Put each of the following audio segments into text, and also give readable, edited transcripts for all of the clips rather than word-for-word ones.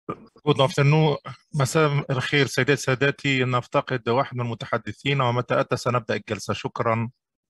Good afternoon. مساء الخير سيداتي سادتي. نفتقد واحد من المتحدثين، ومتى أتى سنبدأ الجلسة. شكرا.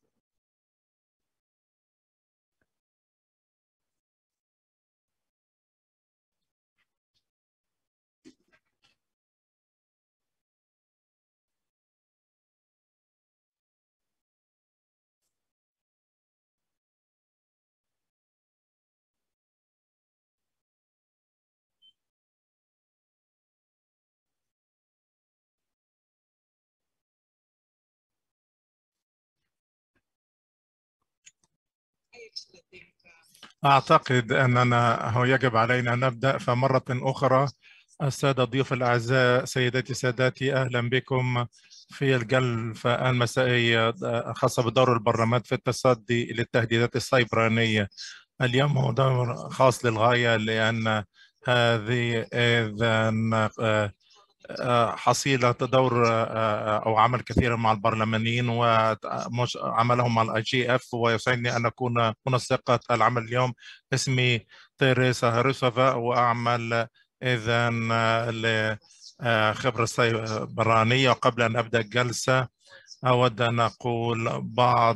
أعتقد أننا هو يجب علينا أن نبدأ. فمرة أخرى السادة الضيوف الأعزاء، سيداتي سادتي، أهلا بكم في الجلسة المسائية الخاصة بدور البرلمان في التصدي للتهديدات السيبرانية. اليوم هو دور خاص للغاية، لأن هذه إذن حصيلة دور أو عمل كثيرا مع البرلمانيين وعملهم مع الاي جي اف. ويسعدني أن أكون منسقة العمل اليوم. اسمي تيريسا هروسوفا، وأعمل إذا لخبرة سيبرانية. وقبل أن أبدأ الجلسة أود أن أقول بعض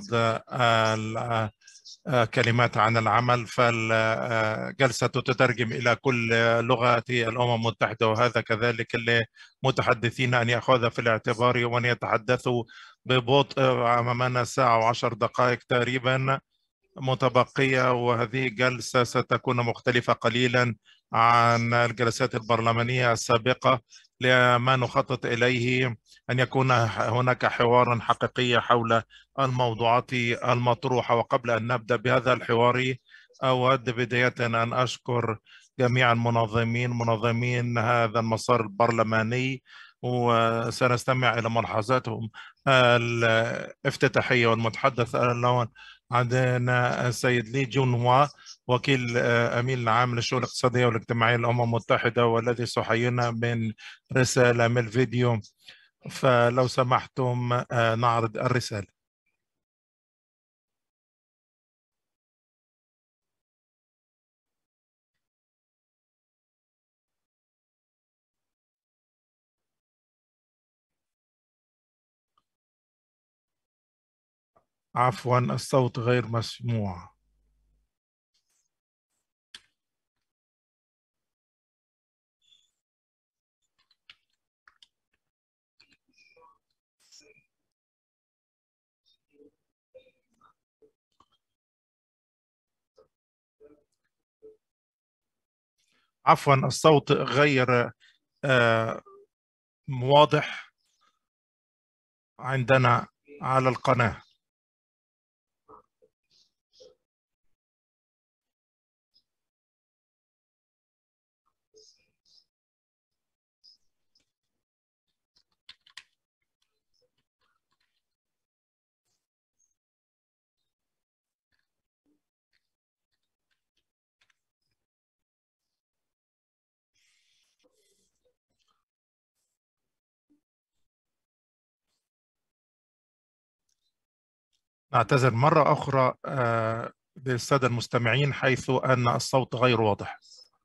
كلمات عن العمل. فالجلسة تترجم إلى كل لغات الأمم المتحدة، وهذا كذلك للمتحدثين أن يأخذ في الاعتبار وأن يتحدثوا ببطء. أمامنا ساعة وعشر دقائق تقريبا متبقية، وهذه الجلسة ستكون مختلفة قليلا عن الجلسات البرلمانية السابقة، لما نخطط إليه أن يكون هناك حوار حقيقي حول الموضوعات المطروحة. وقبل أن نبدأ بهذا الحوار، أود بداية أن أشكر جميع منظمين هذا المسار البرلماني، وسنستمع إلى ملاحظاتهم الافتتاحية. والمتحدث الأول عندنا السيد لي جون، وكيل أمين العام للشؤون الاقتصادية والاجتماعية للأمم المتحدة، والذي سيحيينا من رسالة من الفيديو. فلو سمحتم نعرض الرسالة. عفوا، الصوت غير مسموع. عفوا، الصوت غير آه، واضح عندنا على القناة. نعتذر مرة أخرى للسادة المستمعين، حيث أن الصوت غير واضح.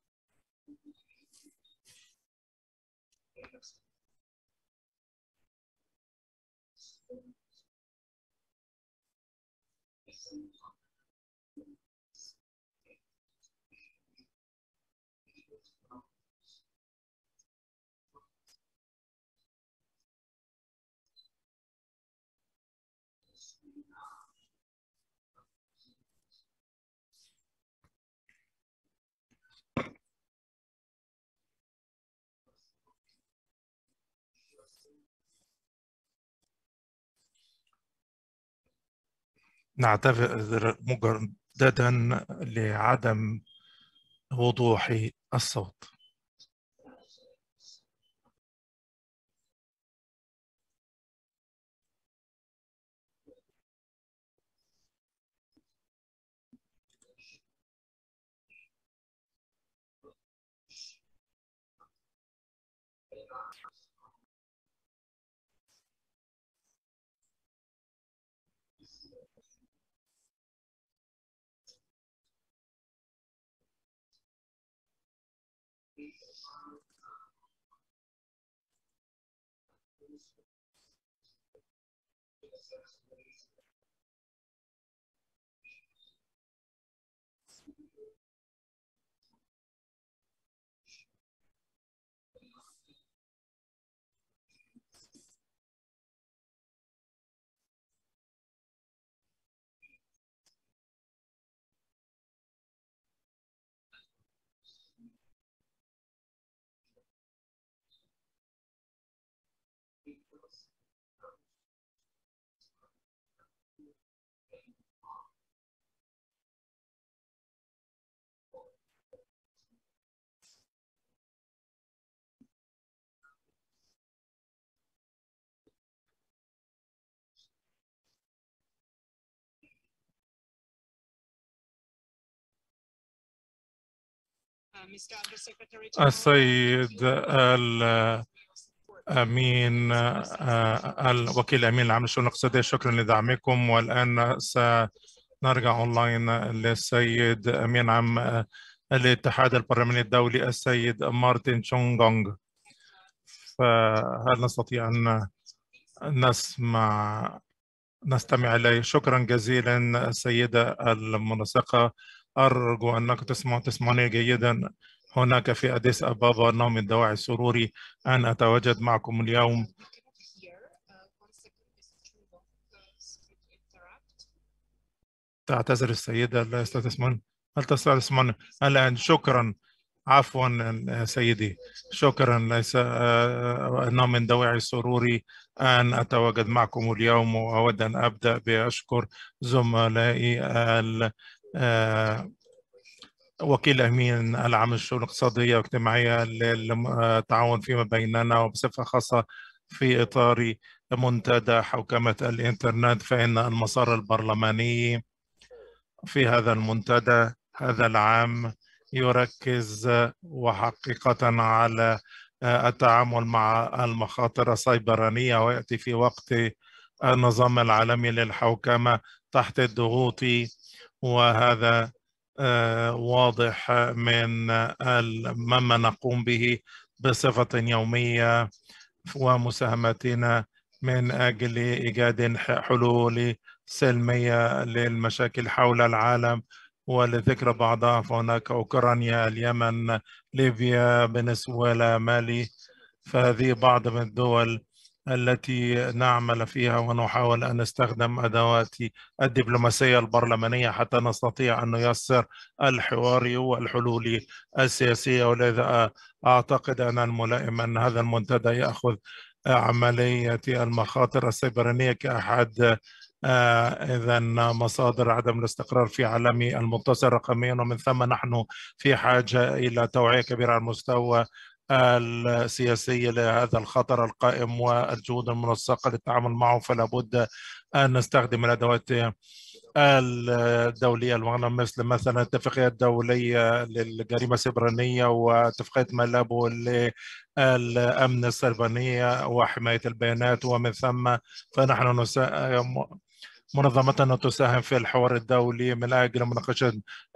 نعتذر مجددا لعدم وضوح الصوت. السيد الأمين الوكيل الأمين العام للشؤون الاقتصادية، شكرا لدعمكم. والآن سنرجع أونلاين للسيد أمين عام الاتحاد البرلماني الدولي السيد مارتن تشونغونغ. فهل نستطيع أن نستمع إليه؟ شكرا جزيلا السيدة المنسقة، أرجو أنكم تسمعوني جيدا. هناك في أديس أبابا نوع من دواعي سروري أن أتواجد معكم اليوم. تعتذر السيدة، لا تسمعون. هل تسمعون الآن؟ شكرا. عفوا سيدي، شكرا. ليس نوع من دواعي سروري أن أتواجد معكم اليوم، وأود أن أبدأ بأشكر زملائي وكيل أمين العام للشؤون الاقتصادية والاجتماعية للتعاون فيما بيننا، وبصفة خاصة في إطار منتدى حوكمة الإنترنت. فإن المسار البرلماني في هذا المنتدى هذا العام يركز وحقيقة على التعامل مع المخاطر السيبرانية، ويأتي في وقت النظام العالمي للحوكمة تحت الضغوط، وهذا واضح من مما نقوم به بصفة يومية ومساهمتنا من أجل إيجاد حلول سلمية للمشاكل حول العالم. ولذكر بعضها فهناك أوكرانيا، اليمن، ليبيا، فنزويلا، مالي. فهذه بعض من الدول التي نعمل فيها، ونحاول أن نستخدم أدوات الدبلوماسية البرلمانية حتى نستطيع أن نيسر الحوار والحلول السياسية. ولذا أعتقد أن الملائم أن هذا المنتدى يأخذ عملية المخاطر السيبرانية كأحد إذا مصادر عدم الاستقرار في عالم المتصل رقميا، ومن ثم نحن في حاجة إلى توعية كبيرة على المستوى السياسي لهذا الخطر القائم والجهود المنسقة للتعامل معه. فلا بد أن نستخدم الأدوات الدولية المغنى، مثل الاتفاقية الدولية للجريمة السيبرانية واتفاقية مالابو للأمن السيبرانية وحماية البيانات. ومن ثم فنحن منظمتنا تساهم في الحوار الدولي من أجل مناقشة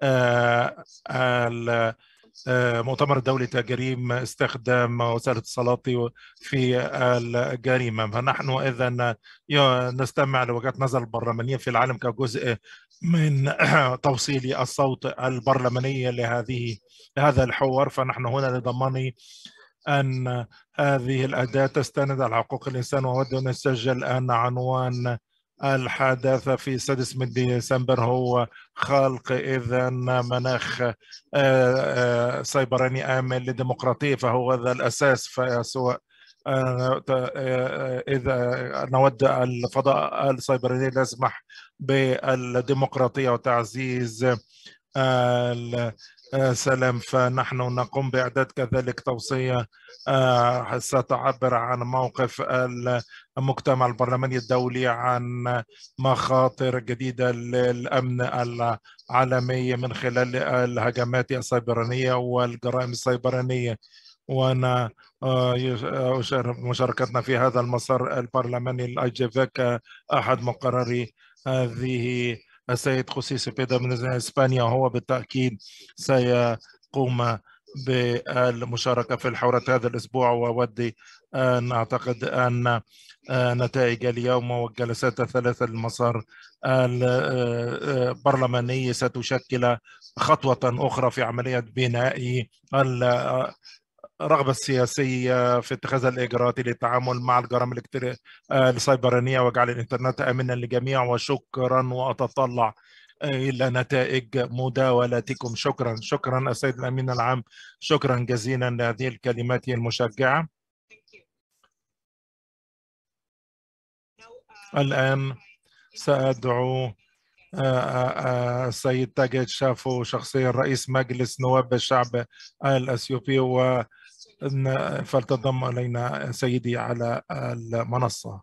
المؤتمر الدولي تجريم استخدام وسائل الاتصالات في الجريمة. فنحن إذن نستمع لوجهات نظر البرلمانيين في العالم كجزء من توصيل الصوت البرلماني لهذا الحوار. فنحن هنا لضمان أن هذه الأداة تستند على حقوق الإنسان. وأود أن أسجل أن عنوان الحدث في 6 من ديسمبر هو خلق مناخ سيبراني آمن للديمقراطية، فهو ذا الأساس. فسواء إذا نود الفضاء السيبراني يسمح بالديمقراطية وتعزيز السلام، فنحن نقوم بإعداد كذلك توصية ستعبر عن موقف المجتمع البرلماني الدولي عن مخاطر جديدة للأمن العالمي من خلال الهجمات السيبرانية والجرائم السيبرانية. وأنا مشاركتنا في هذا المسار البرلماني الأيجيفيك أحد مقرري هذه السيد خوسي سيبيدا من إسبانيا، وهو بالتأكيد سيقوم بالمشاركة في الحوار هذا الأسبوع، وأودي أن أعتقد أن نتائج اليوم والجلسات الثلاثة المسار البرلماني ستشكل خطوة أخرى في عملية بناء الرغبة السياسية في اتخاذ الإجراءات للتعامل مع الجرائم السيبرانية وجعل الإنترنت آمنا للجميع. وشكرا، وأتطلع إلى نتائج مداولتكم. شكرا السيد الأمين العام، شكرا جزيلا لهذه الكلمات المشجعة. الآن سأدعو السيد تاجد شافو، شخصيا رئيس مجلس نواب الشعب الأثيوبي، فلتنضم إلينا سيدي على المنصة.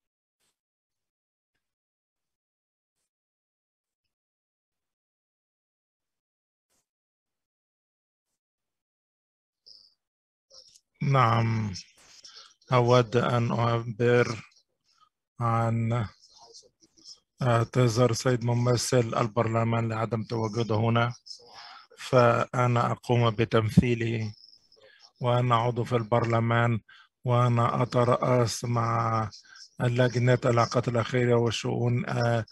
نعم، أود أن أعبر عن اعتذار سيد ممثل البرلمان لعدم تواجده هنا، فأنا أقوم بتمثيله، وأنا عضو في البرلمان، وأنا أترأس مع لجنة العلاقات الأخيرة والشؤون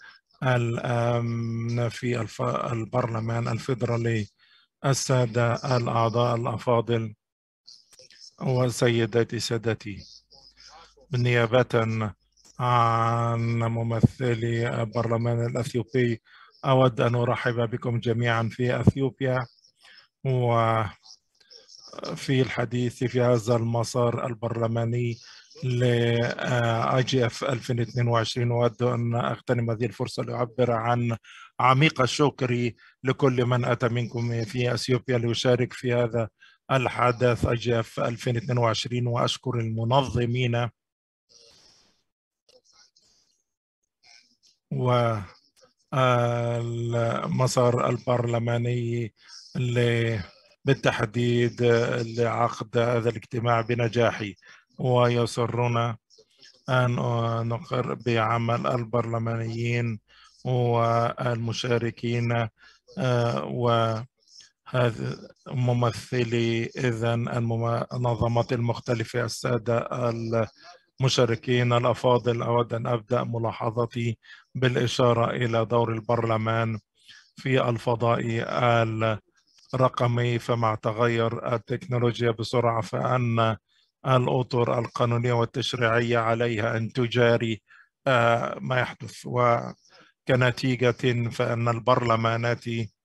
الأمن في البرلمان الفيدرالي. السادة الأعضاء الأفاضل وسيداتي سادتي، بالنيابة عن ممثلي البرلمان الأثيوبي، أود أن أرحب بكم جميعا في أثيوبيا وفي الحديث في هذا المسار البرلماني ل IGF 2022. أود أن أغتنم هذه الفرصة لأعبر عن عميق الشكر لكل من أتى منكم في أثيوبيا ليشارك في هذا الحدث IGF 2022، وأشكر المنظمين والمسار البرلماني بالتحديد لعقد هذا الاجتماع بنجاح. ويسرنا أن نقر بعمل البرلمانيين والمشاركين وهذا ممثلي إذن المنظمات المختلفة. السادة المشاركين الأفاضل، أود أن أبدأ ملاحظتي بالإشارة إلى دور البرلمان في الفضاء الرقمي. فمع تغير التكنولوجيا بسرعة، فأن الأطر القانونية والتشريعية عليها أن تجاري ما يحدث، وكنتيجة فإن البرلمانات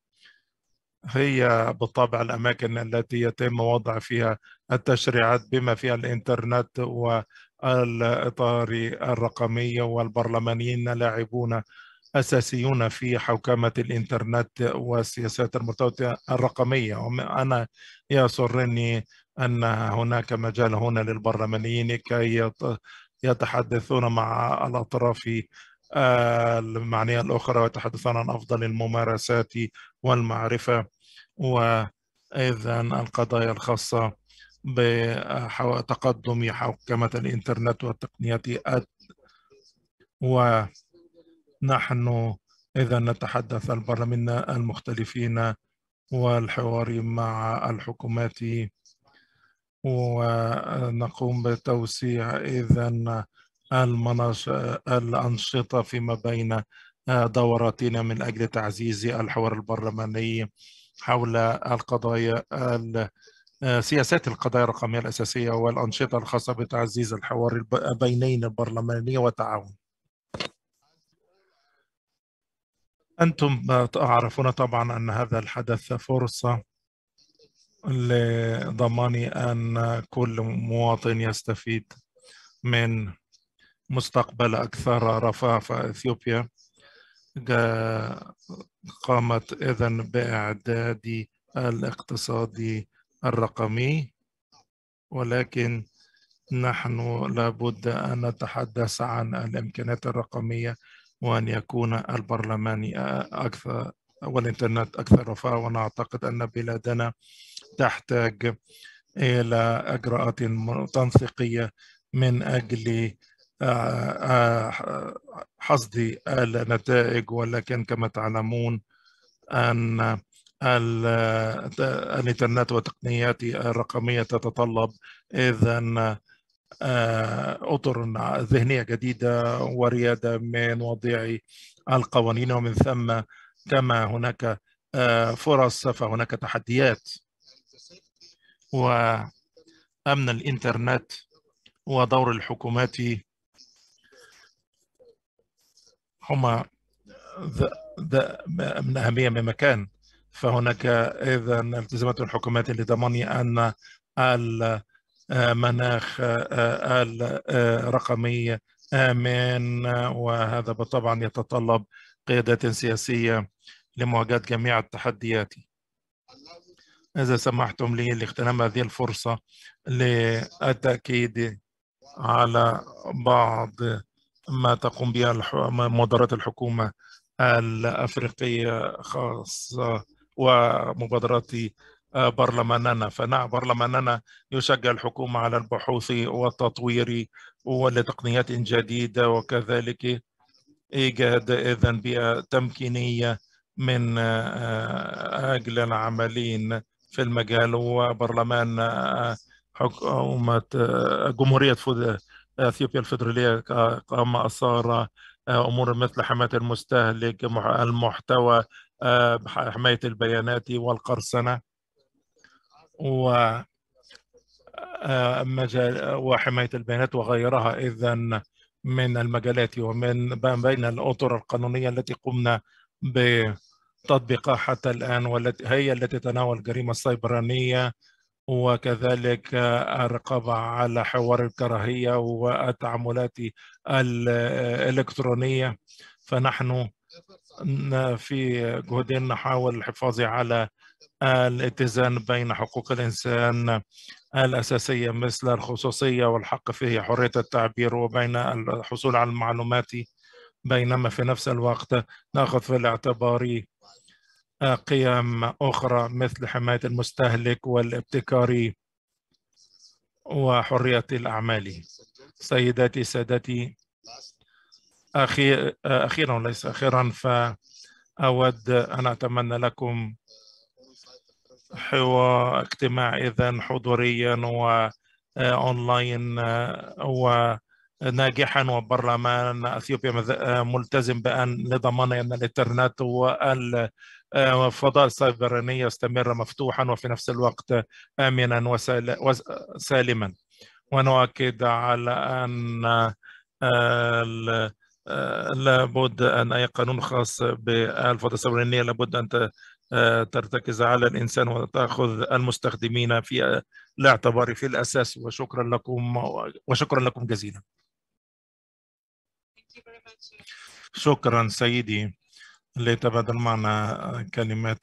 هي بالطبع الأماكن التي يتم وضع فيها التشريعات بما فيها الإنترنت والإطار الرقمي، والبرلمانيين لاعبون أساسيون في حوكمة الإنترنت والسياسات المرتبطة الرقمية. وأنا يسرني أن هناك مجال هنا للبرلمانيين كي يتحدثون مع الأطراف المعنية الأخرى ويتحدثون عن أفضل الممارسات والمعرفة، وإذا القضايا الخاصة بتقدم حوكمة الإنترنت والتقنيات. ونحن إذا نتحدث البرلمان المختلفين والحوار مع الحكومات، ونقوم بتوسيع إذن الأنشطة فيما بين دوراتنا من أجل تعزيز الحوار البرلماني حول القضايا سياسات القضايا الرقمية الأساسية والأنشطة الخاصة بتعزيز الحوار بينين البرلماني والتعاون. أنتم تعرفون طبعا أن هذا الحدث فرصة لضمان أن كل مواطن يستفيد من مستقبل أكثر رفاه. فإثيوبيا قامت إذن بإعداد الاقتصاد الرقمي، ولكن نحن لابد أن نتحدث عن الإمكانيات الرقمية، وأن يكون البرلمان أكثر والإنترنت أكثر رفاه. ونعتقد أن بلادنا تحتاج إلى إجراءات تنسيقية من أجل حصد النتائج، ولكن كما تعلمون أن الإنترنت والتقنيات الرقمية تتطلب إذن أطر ذهنية جديدة وريادة من وضع القوانين، ومن ثم كما هناك فرص فهناك تحديات. وأمن الإنترنت ودور الحكومات هما من أهمية من مكان. فهناك إذن التزامات الحكومات لضمان أن المناخ الرقمي آمن، وهذا بالطبع يتطلب قيادات سياسية لمواجهة جميع التحديات. إذا سمحتم لي لاغتنام هذه الفرصة للتأكيد على بعض ما تقوم به مبادرات الحكومة الأفريقية خاصة ومبادرات برلماننا. فنعم، برلماننا يشجع الحكومة على البحوث والتطوير ولتقنيات جديدة، وكذلك إيجاد إذن بيئة تمكينية من أجل العاملين في المجال. وبرلمان حكومة جمهورية أثيوبيا الفيدرالية قام أثار أمور مثل حماية المستهلك، المحتوى، حماية البيانات والقرصنة وحماية البيانات وغيرها. إذن من المجالات ومن بين الأطر القانونية التي قمنا بتطبيقها حتى الآن، والتي هي التي تتناول الجريمة السيبرانية، وكذلك الرقابة على حوار الكراهية والتعاملات الإلكترونية. فنحن في جهودنا نحاول الحفاظ على الاتزان بين حقوق الإنسان الأساسية مثل الخصوصية والحق فيه حرية التعبير، وبين الحصول على المعلومات، بينما في نفس الوقت نأخذ في الاعتبار قيم أخرى مثل حماية المستهلك والابتكار وحرية الأعمال. سيداتي سادتي، أخيرا وليس أخيرا، فأود أن أتمنى لكم اجتماع إذن حضوريا وأونلاين وناجحا، وبرلمان أثيوبيا ملتزم لضمان أن الإنترنت والفضاء السيبراني يستمر مفتوحا وفي نفس الوقت آمنا وسالما. ونؤكد على أن لابد أن أي قانون خاص بالفضاء السيبرانية لابد أن ترتكز على الإنسان وتأخذ المستخدمين في الاعتبار في الأساس. وشكرا لكم جزيلا. شكرا سيدي. لتبادل معنا كلمات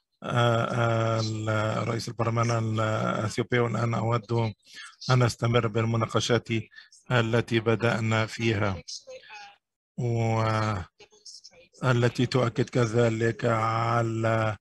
رئيس البرلمان الأثيوبي، والآن أود أن أستمر بالمناقشات التي بدأنا فيها والتي تؤكد كذلك على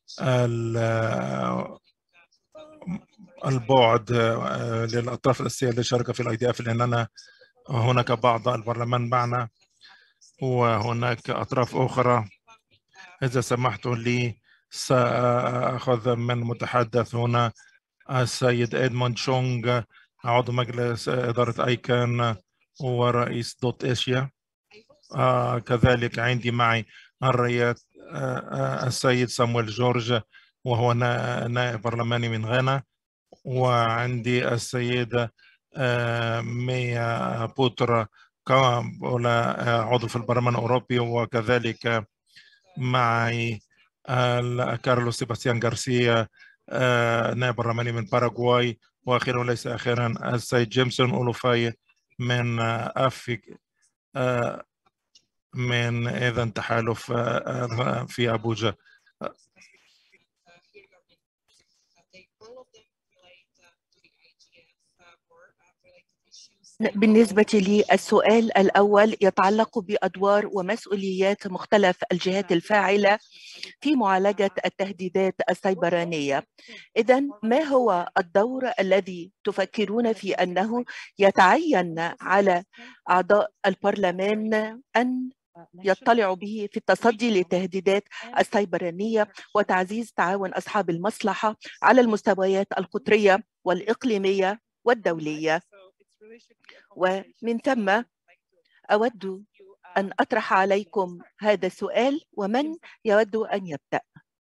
البعد للأطراف الأساسية للشركة في الIDF، لأننا هناك بعض البرلمان معنا وهناك أطراف أخرى. إذا سمحت لي سأخذ من متحدث هنا السيد إدموند شونغ، عضو مجلس إدارة أيكان ورئيس دوت إيشيا. كذلك عندي معي السيد سامويل جورج، وهو نائب برلماني من غانا. وعندي السيدة ميا بوترا كامبولا، عضو في البرلمان الأوروبي. وكذلك معي كارلوس سيباستيان غارسيا، نائب برلماني من باراغواي. وأخيرا وليس أخيرا السيد جيمسون أولوفاي من من إذن تحالف في أبوجا. بالنسبة لي السؤال الأول يتعلق بأدوار ومسؤوليات مختلف الجهات الفاعلة في معالجة التهديدات السيبرانية. إذن ما هو الدور الذي تفكرون في أنه يتعين على أعضاء البرلمان أن يطلع به في التصدي للتهديدات السيبرانية وتعزيز تعاون أصحاب المصلحة على المستويات القطرية والإقليمية والدولية. ومن ثم أود أن أطرح عليكم هذا السؤال، ومن يود أن يبدأ؟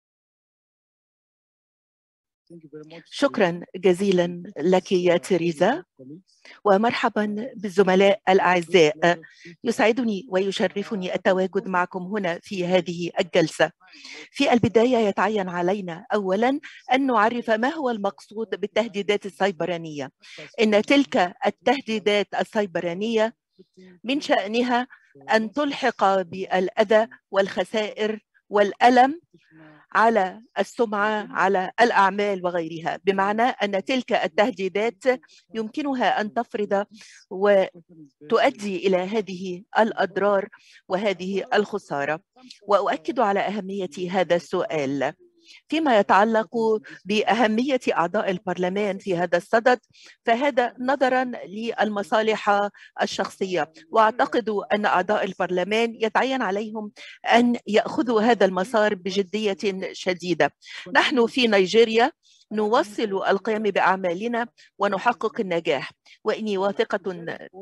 شكرا جزيلا لك يا تيريزا، ومرحبا بالزملاء الأعزاء. يسعدني ويشرفني التواجد معكم هنا في هذه الجلسة. في البداية يتعين علينا أولا أن نعرف ما هو المقصود بالتهديدات السيبرانية. إن تلك التهديدات السيبرانية من شأنها أن تلحق بالأذى والخسائر والألم على السمعة، على الأعمال وغيرها، بمعنى أن تلك التهديدات يمكنها أن تفرض وتؤدي إلى هذه الأضرار وهذه الخسارة. وأؤكد على أهمية هذا السؤال فيما يتعلق بأهمية أعضاء البرلمان في هذا الصدد، فهذا نظرا للمصالح الشخصية، وأعتقد أن أعضاء البرلمان يتعين عليهم أن يأخذوا هذا المسار بجدية شديدة. نحن في نيجيريا نواصل القيام بأعمالنا ونحقق النجاح، وإني واثقة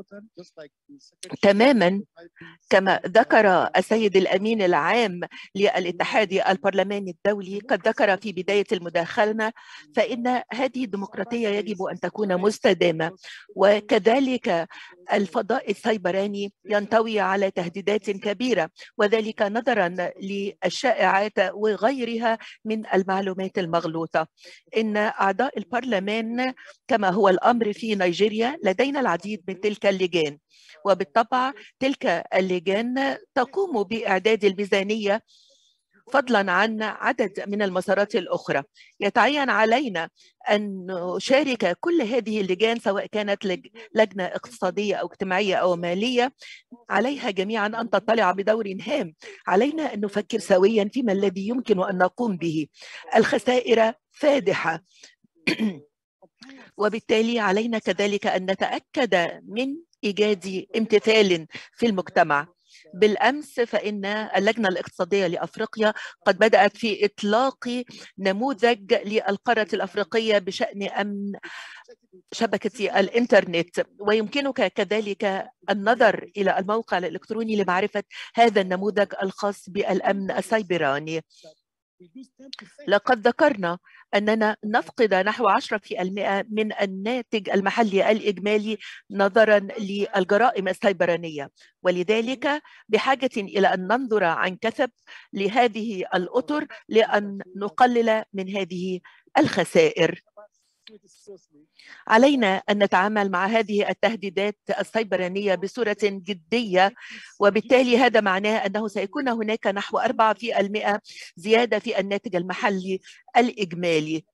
تماما كما ذكر السيد الأمين العام للاتحاد البرلماني الدولي، قد ذكر في بداية المداخلة، فإن هذه الديمقراطية يجب أن تكون مستدامة، وكذلك الفضاء السيبراني ينطوي على تهديدات كبيرة، وذلك نظرا للشائعات وغيرها من المعلومات المغلوطة. إن أعضاء البرلمان كما هو الأمر في نيجيريا لدينا العديد من تلك اللجان، وبالطبع تلك اللجان تقوم بإعداد الميزانية فضلا عن عدد من المسارات الأخرى. يتعين علينا أن نشارك كل هذه اللجان، سواء كانت لجنة اقتصادية أو اجتماعية أو مالية، عليها جميعا أن تطلع بدور هام. علينا أن نفكر سويا فيما الذي يمكن أن نقوم به. الخسائر فادحة وبالتالي علينا كذلك أن نتأكد من إيجاد امتثال في المجتمع. بالأمس فإن اللجنة الاقتصادية لأفريقيا قد بدأت في إطلاق نموذج للقارة الأفريقية بشأن أمن شبكة الإنترنت، ويمكنك كذلك النظر إلى الموقع الإلكتروني لمعرفة هذا النموذج الخاص بالأمن السيبراني. لقد ذكرنا أننا نفقد نحو 10% من الناتج المحلي الإجمالي نظرا للجرائم السيبرانية، ولذلك بحاجة إلى أن ننظر عن كثب لهذه الأطر لأن نقلل من هذه الخسائر. علينا أن نتعامل مع هذه التهديدات السيبرانية بصورة جدية، وبالتالي هذا معناه أنه سيكون هناك نحو 4% زيادة في الناتج المحلي الإجمالي،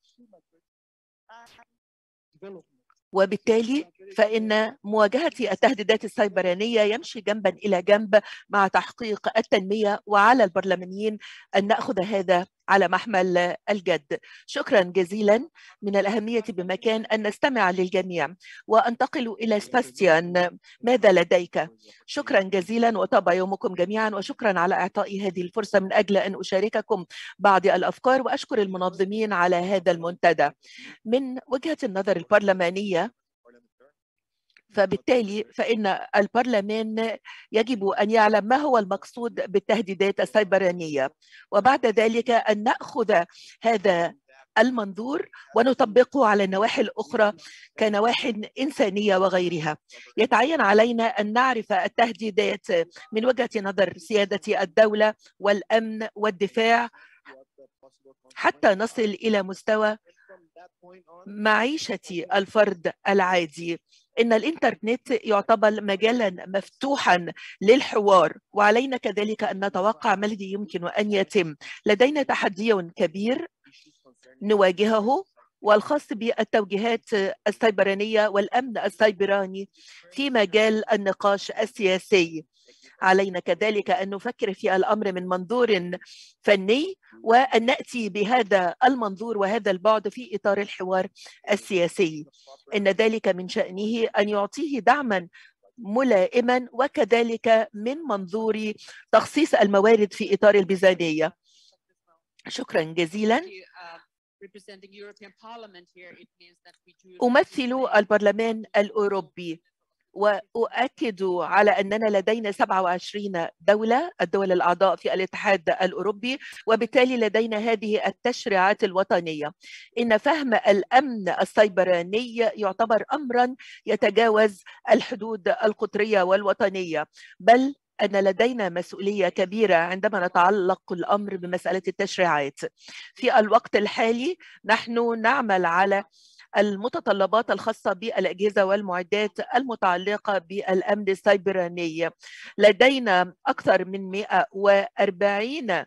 وبالتالي فإن مواجهة التهديدات السيبرانية يمشي جنبا إلى جنب مع تحقيق التنمية، وعلى البرلمانيين أن نأخذ هذا على محمل الجد. شكرا جزيلا. من الأهمية بمكان أن نستمع للجميع، وأنتقل إلى سباستيان. ماذا لديك؟ شكرا جزيلا وطاب يومكم جميعا، وشكرا على إعطائي هذه الفرصة من أجل أن أشارككم بعض الأفكار، وأشكر المنظمين على هذا المنتدى. من وجهة النظر البرلمانية، فبالتالي فإن البرلمان يجب أن يعلم ما هو المقصود بالتهديدات السيبرانية، وبعد ذلك أن نأخذ هذا المنظور ونطبقه على النواحي الأخرى كنواحي إنسانية وغيرها. يتعين علينا أن نعرف التهديدات من وجهة نظر سيادة الدولة والأمن والدفاع حتى نصل إلى مستوى معيشة الفرد العادي. إن الإنترنت يعتبر مجالا مفتوحا للحوار، وعلينا كذلك أن نتوقع ما الذي يمكن أن يتم. لدينا تحدي كبير نواجهه، والخاص بالتوجيهات السيبرانية والأمن السيبراني في مجال النقاش السياسي. علينا كذلك أن نفكر في الأمر من منظور فني، وأن نأتي بهذا المنظور وهذا البعد في إطار الحوار السياسي. إن ذلك من شأنه أن يعطيه دعما ملائما، وكذلك من منظور تخصيص الموارد في إطار الميزانية. شكرا جزيلا. أمثل البرلمان الأوروبي، وأؤكد على أننا لدينا 27 دولة، الدول الأعضاء في الاتحاد الأوروبي، وبالتالي لدينا هذه التشريعات الوطنية. إن فهم الأمن السيبراني يعتبر أمرا يتجاوز الحدود القطرية والوطنية، بل أن لدينا مسؤولية كبيرة عندما نتعلق الأمر بمسألة التشريعات. في الوقت الحالي نحن نعمل على المتطلبات الخاصة بالأجهزة والمعدات المتعلقة بالأمن السيبراني. لدينا أكثر من 140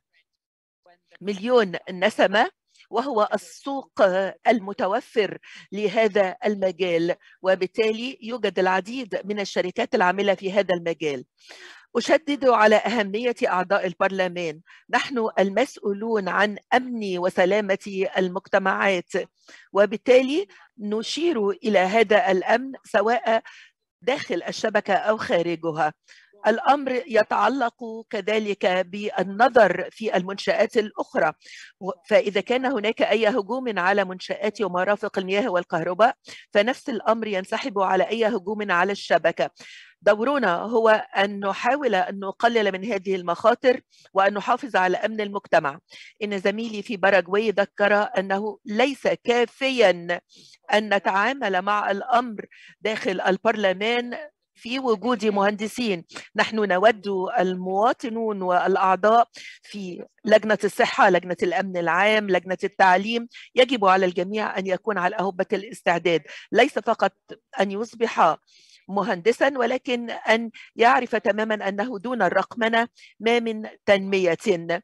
مليون نسمة، وهو السوق المتوفر لهذا المجال، وبالتالي يوجد العديد من الشركات العاملة في هذا المجال. أشدد على أهمية أعضاء البرلمان. نحن المسؤولون عن أمن وسلامة المجتمعات، وبالتالي نشير إلى هذا الأمن سواء داخل الشبكة أو خارجها. الأمر يتعلق كذلك بالنظر في المنشآت الأخرى، فإذا كان هناك أي هجوم على منشآت ومرافق المياه والكهرباء، فنفس الأمر ينسحب على أي هجوم على الشبكة. دورنا هو أن نحاول أن نقلل من هذه المخاطر وأن نحافظ على أمن المجتمع. إن زميلي في باراغواي ذكر أنه ليس كافيا أن نتعامل مع الأمر داخل البرلمان في وجود مهندسين. نحن نود المواطنون والأعضاء في لجنة الصحة، لجنة الأمن العام، لجنة التعليم، يجب على الجميع أن يكون على أهبة الاستعداد، ليس فقط أن يصبح مهندسا، ولكن أن يعرف تماما أنه دون الرقمنة ما من تنمية.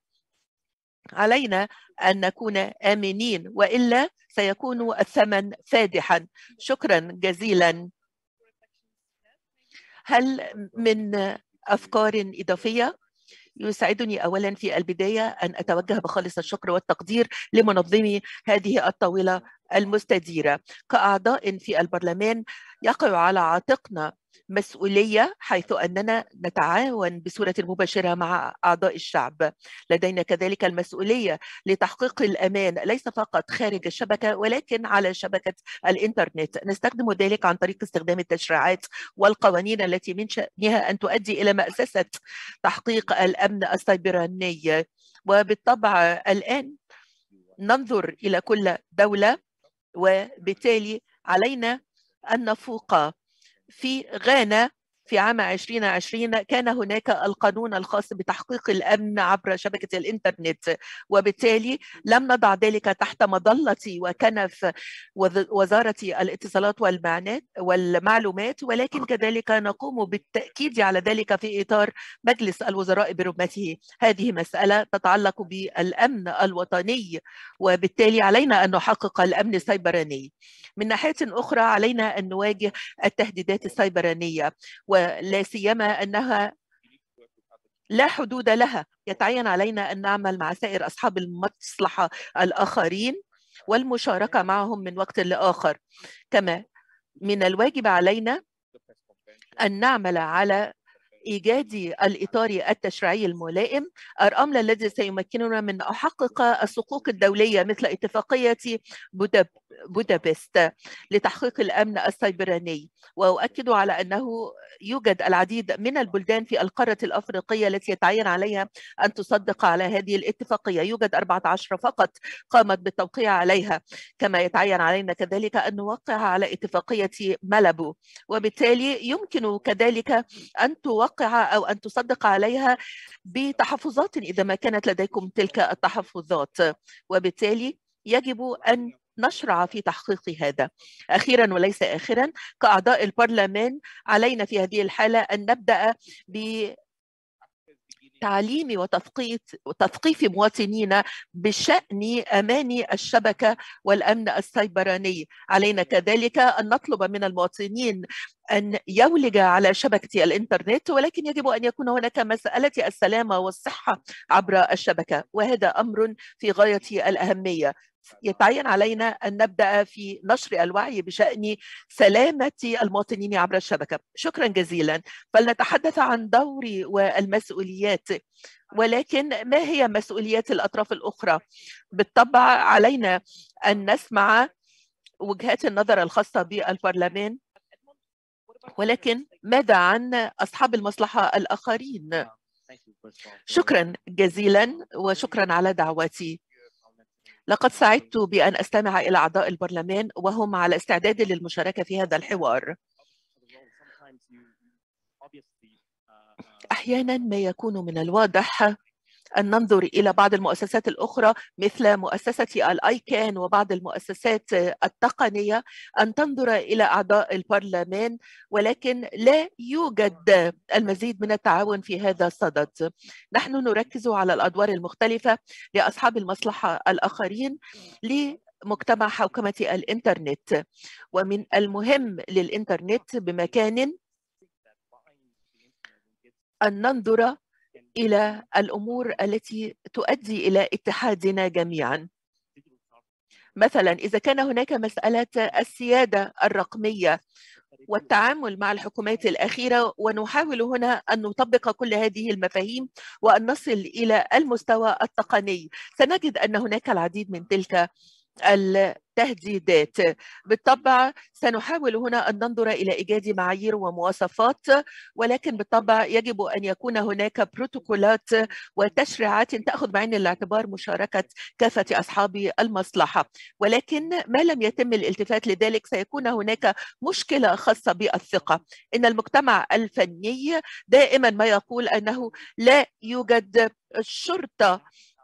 علينا أن نكون آمنين، وإلا سيكون الثمن فادحا. شكرا جزيلا. هل من أفكار إضافية؟ يسعدني أولا في البداية أن أتوجه بخالص الشكر والتقدير لمنظمي هذه الطاولة المستديرة. كأعضاء في البرلمان يقع على عاتقنا مسؤولية، حيث أننا نتعاون بصورة مباشرة مع أعضاء الشعب. لدينا كذلك المسؤولية لتحقيق الأمان ليس فقط خارج الشبكة ولكن على شبكة الإنترنت. نستخدم ذلك عن طريق استخدام التشريعات والقوانين التي من شأنها أن تؤدي إلى مأسسة تحقيق الأمن السيبراني. وبالطبع الآن ننظر إلى كل دولة، وبالتالي علينا أن نفوق. في غانا في عام 2020 كان هناك القانون الخاص بتحقيق الأمن عبر شبكة الإنترنت، وبالتالي لم نضع ذلك تحت مظلة وكنف وزارة الاتصالات والمعلومات، ولكن كذلك نقوم بالتأكيد على ذلك في إطار مجلس الوزراء برمته. هذه مسألة تتعلق بالأمن الوطني، وبالتالي علينا أن نحقق الأمن السيبراني. من ناحية أخرى علينا أن نواجه التهديدات السيبرانية، ولا سيما أنها لا حدود لها. يتعين علينا أن نعمل مع سائر أصحاب المصلحة الآخرين والمشاركة معهم من وقت لآخر. كما من الواجب علينا أن نعمل على إيجاد الإطار التشريعي الملائم، الأمر الذي سيمكننا من تحقق الصكوك الدولية مثل اتفاقية بودابست لتحقيق الأمن السيبراني. وأؤكد على أنه يوجد العديد من البلدان في القارة الأفريقية التي يتعين عليها أن تصدق على هذه الاتفاقية. يوجد 14 فقط قامت بالتوقيع عليها. كما يتعين علينا كذلك أن نوقع على اتفاقية مالابو، وبالتالي يمكن كذلك أن توقع أو أن تصدق عليها بتحفظات إذا ما كانت لديكم تلك التحفظات، وبالتالي يجب أن نشرع في تحقيق هذا. أخيرا وليس آخرا، كأعضاء البرلمان علينا في هذه الحالة أن نبدأ تعليم وتثقيف مواطنينا بشأن أمان الشبكة والأمن السيبراني. علينا كذلك أن نطلب من المواطنين أن يولج على شبكة الإنترنت، ولكن يجب أن يكون هناك مسألة السلامة والصحة عبر الشبكة، وهذا أمر في غاية الأهمية. يتعين علينا أن نبدأ في نشر الوعي بشأن سلامة المواطنين عبر الشبكة. شكرا جزيلا. فلنتحدث عن دوري والمسؤوليات، ولكن ما هي مسؤوليات الأطراف الأخرى؟ بالطبع علينا أن نسمع وجهات النظر الخاصة بالبرلمان، ولكن ماذا عن أصحاب المصلحة الآخرين؟ شكرا جزيلا وشكرا على دعوتي. لقد سعدت بأن أستمع إلى أعضاء البرلمان وهم على استعداد للمشاركة في هذا الحوار. أحيانا ما يكون من الواضح أن ننظر إلى بعض المؤسسات الأخرى مثل مؤسسة الآيكان وبعض المؤسسات التقنية، أن تنظر إلى أعضاء البرلمان، ولكن لا يوجد المزيد من التعاون في هذا الصدد. نحن نركز على الأدوار المختلفة لأصحاب المصلحة الآخرين لمجتمع حوكمة الإنترنت، ومن المهم للإنترنت بمكان أن ننظر إلى الأمور التي تؤدي إلى اتحادنا جميعا. مثلا إذا كان هناك مسألة السيادة الرقمية والتعامل مع الحكومات الأخيرة، ونحاول هنا أن نطبق كل هذه المفاهيم وأن نصل إلى المستوى التقني، سنجد أن هناك العديد من تلك التهديدات. بالطبع سنحاول هنا أن ننظر إلى إيجاد معايير ومواصفات، ولكن بالطبع يجب أن يكون هناك بروتوكولات وتشريعات تأخذ بعين الاعتبار مشاركة كافة أصحاب المصلحة. ولكن ما لم يتم الالتفات لذلك سيكون هناك مشكلة خاصة بالثقة. إن المجتمع الفني دائما ما يقول أنه لا يوجد شرطة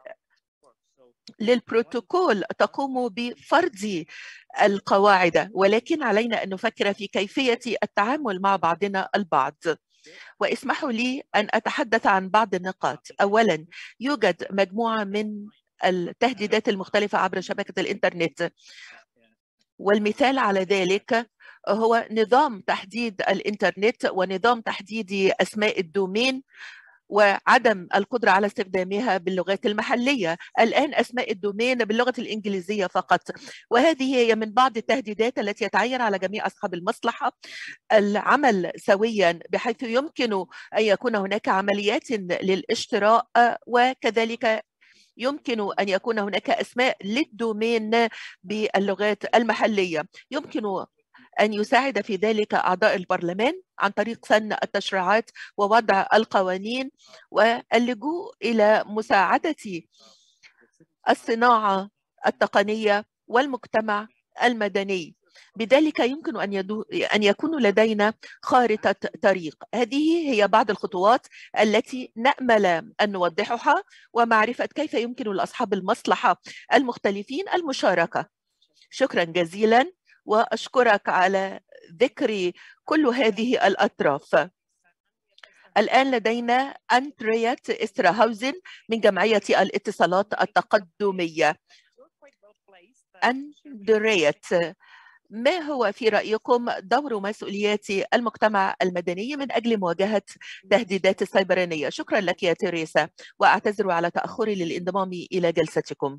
للبروتوكول تقوم بفرض القواعد، ولكن علينا أن نفكر في كيفية التعامل مع بعضنا البعض. واسمحوا لي أن أتحدث عن بعض النقاط. أولا، يوجد مجموعة من التهديدات المختلفة عبر شبكة الإنترنت، والمثال على ذلك هو نظام تحديد الإنترنت ونظام تحديد أسماء الدومين وعدم القدرة على استخدامها باللغات المحلية. الآن أسماء الدومين باللغة الإنجليزية فقط، وهذه هي من بعض التهديدات التي يتعين على جميع أصحاب المصلحة العمل سويا، بحيث يمكن أن يكون هناك عمليات للاشتراء، وكذلك يمكن أن يكون هناك أسماء للدومين باللغات المحلية. يمكن أن يساعد في ذلك أعضاء البرلمان عن طريق سن التشريعات ووضع القوانين واللجوء إلى مساعدة الصناعة التقنية والمجتمع المدني. بذلك يمكن أن يكون لدينا خارطة طريق. هذه هي بعض الخطوات التي نأمل أن نوضحها، ومعرفة كيف يمكن لأصحاب المصلحة المختلفين المشاركة. شكرا جزيلا، وأشكرك على ذكر كل هذه الأطراف. الآن لدينا أندريات إستراهاوزن من جمعية الاتصالات التقدمية. أندريات، ما هو في رأيكم دور ومسؤوليات المجتمع المدني من أجل مواجهة تهديدات السيبرانية؟ شكرا لك يا تيريسا، وأعتذر على تأخري للانضمام إلى جلستكم.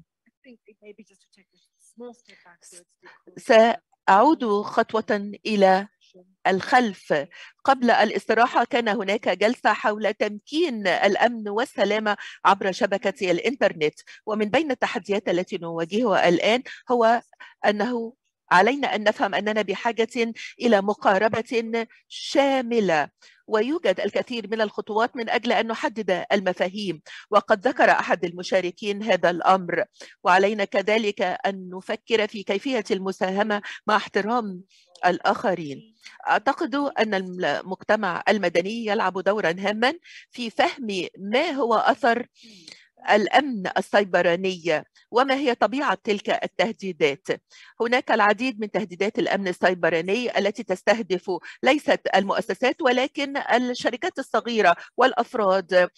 سأعود خطوة إلى الخلف. قبل الاستراحة كان هناك جلسة حول تمكين الأمن والسلامة عبر شبكة الإنترنت، ومن بين التحديات التي نواجهها الآن هو أنه علينا أن نفهم أننا بحاجة إلى مقاربة شاملة، ويوجد الكثير من الخطوات من أجل أن نحدد المفاهيم، وقد ذكر أحد المشاركين هذا الأمر. وعلينا كذلك أن نفكر في كيفية المساهمة مع احترام الآخرين. أعتقد أن المجتمع المدني يلعب دورا هاما في فهم ما هو أثر الأمن السيبراني وما هي طبيعة تلك التهديدات. هناك العديد من تهديدات الأمن السيبراني التي تستهدف ليست المؤسسات ولكن الشركات الصغيرة والأفراد،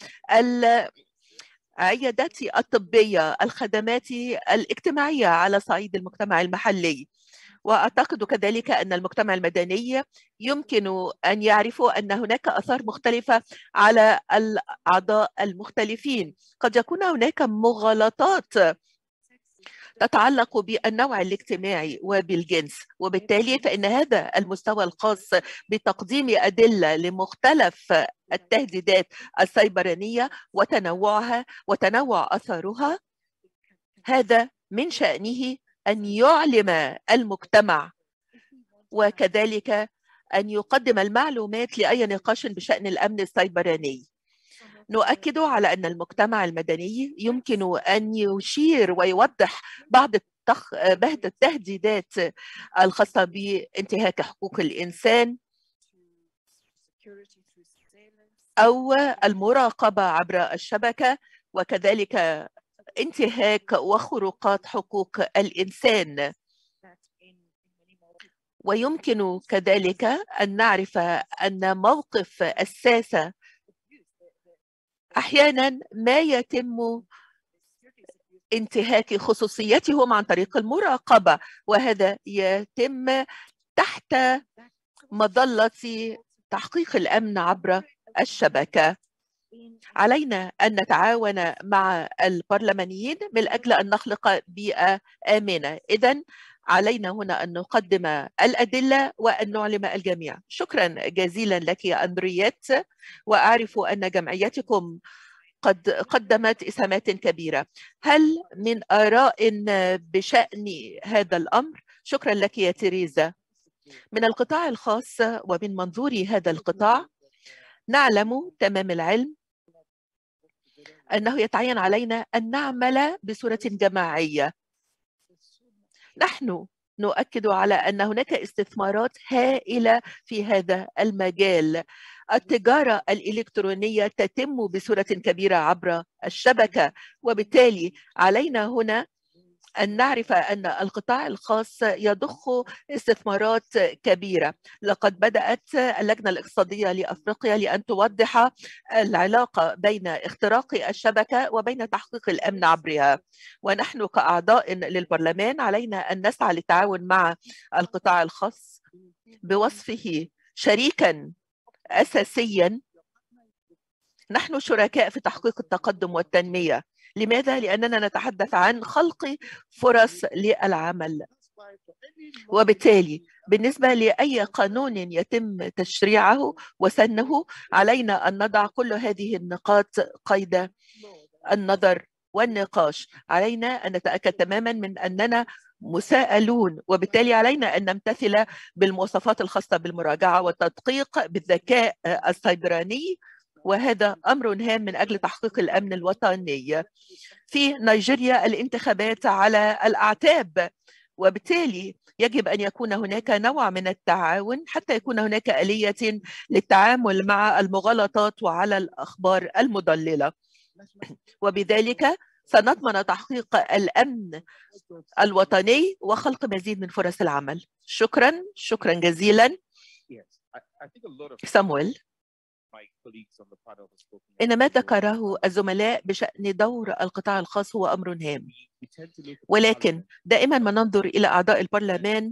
العيادات الطبية، الخدمات الاجتماعية على صعيد المجتمع المحلي. وأعتقد كذلك أن المجتمع المدني يمكن أن يعرفوا أن هناك آثار مختلفة على الأعضاء المختلفين. قد يكون هناك مغالطات تتعلق بالنوع الاجتماعي وبالجنس، وبالتالي فإن هذا المستوى الخاص بتقديم أدلة لمختلف التهديدات السيبرانية وتنوعها وتنوع أثارها، هذا من شأنه أن يعلم المجتمع وكذلك أن يقدم المعلومات لأي نقاش بشأن الأمن السيبراني. نؤكد على أن المجتمع المدني يمكن أن يشير ويوضح بعض التهديدات الخاصة بانتهاك حقوق الإنسان أو المراقبة عبر الشبكة، وكذلك انتهاك وخروقات حقوق الإنسان. ويمكن كذلك أن نعرف أن موقف الساسة أحيانا ما يتم انتهاك خصوصيتهم عن طريق المراقبة، وهذا يتم تحت مظلة تحقيق الأمن عبر الشبكة. علينا أن نتعاون مع البرلمانيين من أجل أن نخلق بيئة آمنة. إذن علينا هنا أن نقدم الأدلة وأن نعلم الجميع. شكرا جزيلا لك يا أندريات، وأعرف أن جمعيتكم قد قدمت إسهامات كبيرة. هل من آراء بشأن هذا الأمر؟ شكرا لك يا تيريزا. من القطاع الخاص ومن منظور هذا القطاع، نعلم تمام العلم أنه يتعين علينا أن نعمل بصورة جماعية. نحن نؤكد على أن هناك استثمارات هائلة في هذا المجال. التجارة الإلكترونية تتم بصورة كبيرة عبر الشبكة، وبالتالي علينا هنا أن نعرف أن القطاع الخاص يضخ استثمارات كبيرة. لقد بدأت اللجنة الاقتصادية لأفريقيا لأن توضح العلاقة بين اختراق الشبكة وبين تحقيق الأمن عبرها، ونحن كأعضاء للبرلمان علينا أن نسعى للتعاون مع القطاع الخاص بوصفه شريكا أساسيا. نحن شركاء في تحقيق التقدم والتنمية. لماذا؟ لأننا نتحدث عن خلق فرص للعمل، وبالتالي بالنسبة لأي قانون يتم تشريعه وسنه علينا أن نضع كل هذه النقاط قيد النظر والنقاش. علينا أن نتأكد تماما من أننا مساءلون، وبالتالي علينا أن نمتثل بالمواصفات الخاصة بالمراجعة والتدقيق بالذكاء السيبراني، وهذا أمر هام من أجل تحقيق الأمن الوطني. في نيجيريا الانتخابات على الأعتاب، وبالتالي يجب أن يكون هناك نوع من التعاون حتى يكون هناك آلية للتعامل مع المغالطات وعلى الأخبار المضللة، وبذلك سنضمن تحقيق الأمن الوطني وخلق مزيد من فرص العمل. شكرا جزيلا. سامويل، إن ما ذكره الزملاء بشأن دور القطاع الخاص هو أمر هام، ولكن دائما ما ننظر إلى أعضاء البرلمان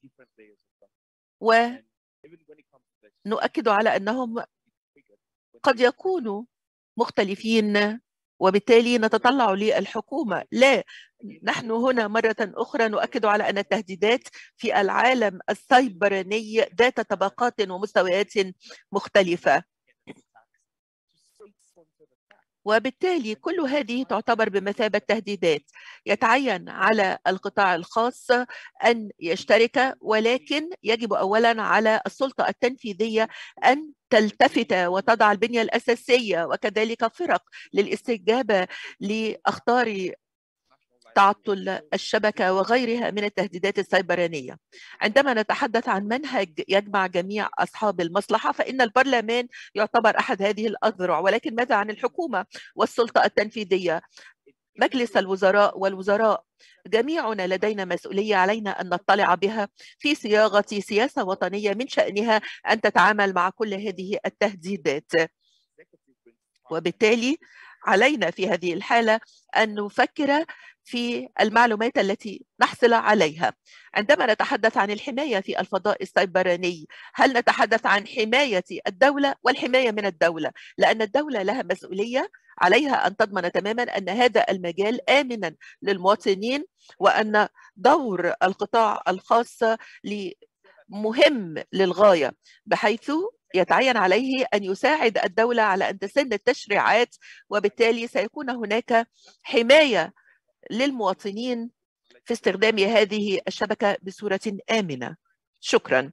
ونؤكد على أنهم قد يكونوا مختلفين، وبالتالي نتطلع للحكومة. لا، نحن هنا مرة أخرى نؤكد على أن التهديدات في العالم السيبراني ذات طبقات ومستويات مختلفة، وبالتالي كل هذه تعتبر بمثابة تهديدات. يتعين على القطاع الخاص أن يشترك، ولكن يجب أولا على السلطة التنفيذية أن تلتفت وتضع البنية الأساسية وكذلك فرق للاستجابة لأخطار تعطل الشبكة وغيرها من التهديدات السيبرانية. عندما نتحدث عن منهج يجمع جميع أصحاب المصلحة فإن البرلمان يعتبر أحد هذه الأذرع، ولكن ماذا عن الحكومة والسلطة التنفيذية؟ مجلس الوزراء والوزراء جميعنا لدينا مسؤولية علينا أن نطلع بها في صياغة سياسة وطنية من شأنها أن تتعامل مع كل هذه التهديدات، وبالتالي علينا في هذه الحالة أن نفكر في المعلومات التي نحصل عليها. عندما نتحدث عن الحماية في الفضاء السيبراني، هل نتحدث عن حماية الدولة والحماية من الدولة؟ لأن الدولة لها مسؤولية، عليها أن تضمن تماما أن هذا المجال آمنا للمواطنين، وأن دور القطاع الخاص مهم للغاية، بحيث يتعين عليه أن يساعد الدولة على أن تسن التشريعات، وبالتالي سيكون هناك حماية للمواطنين في استخدام هذه الشبكة بصورة آمنة. شكرا.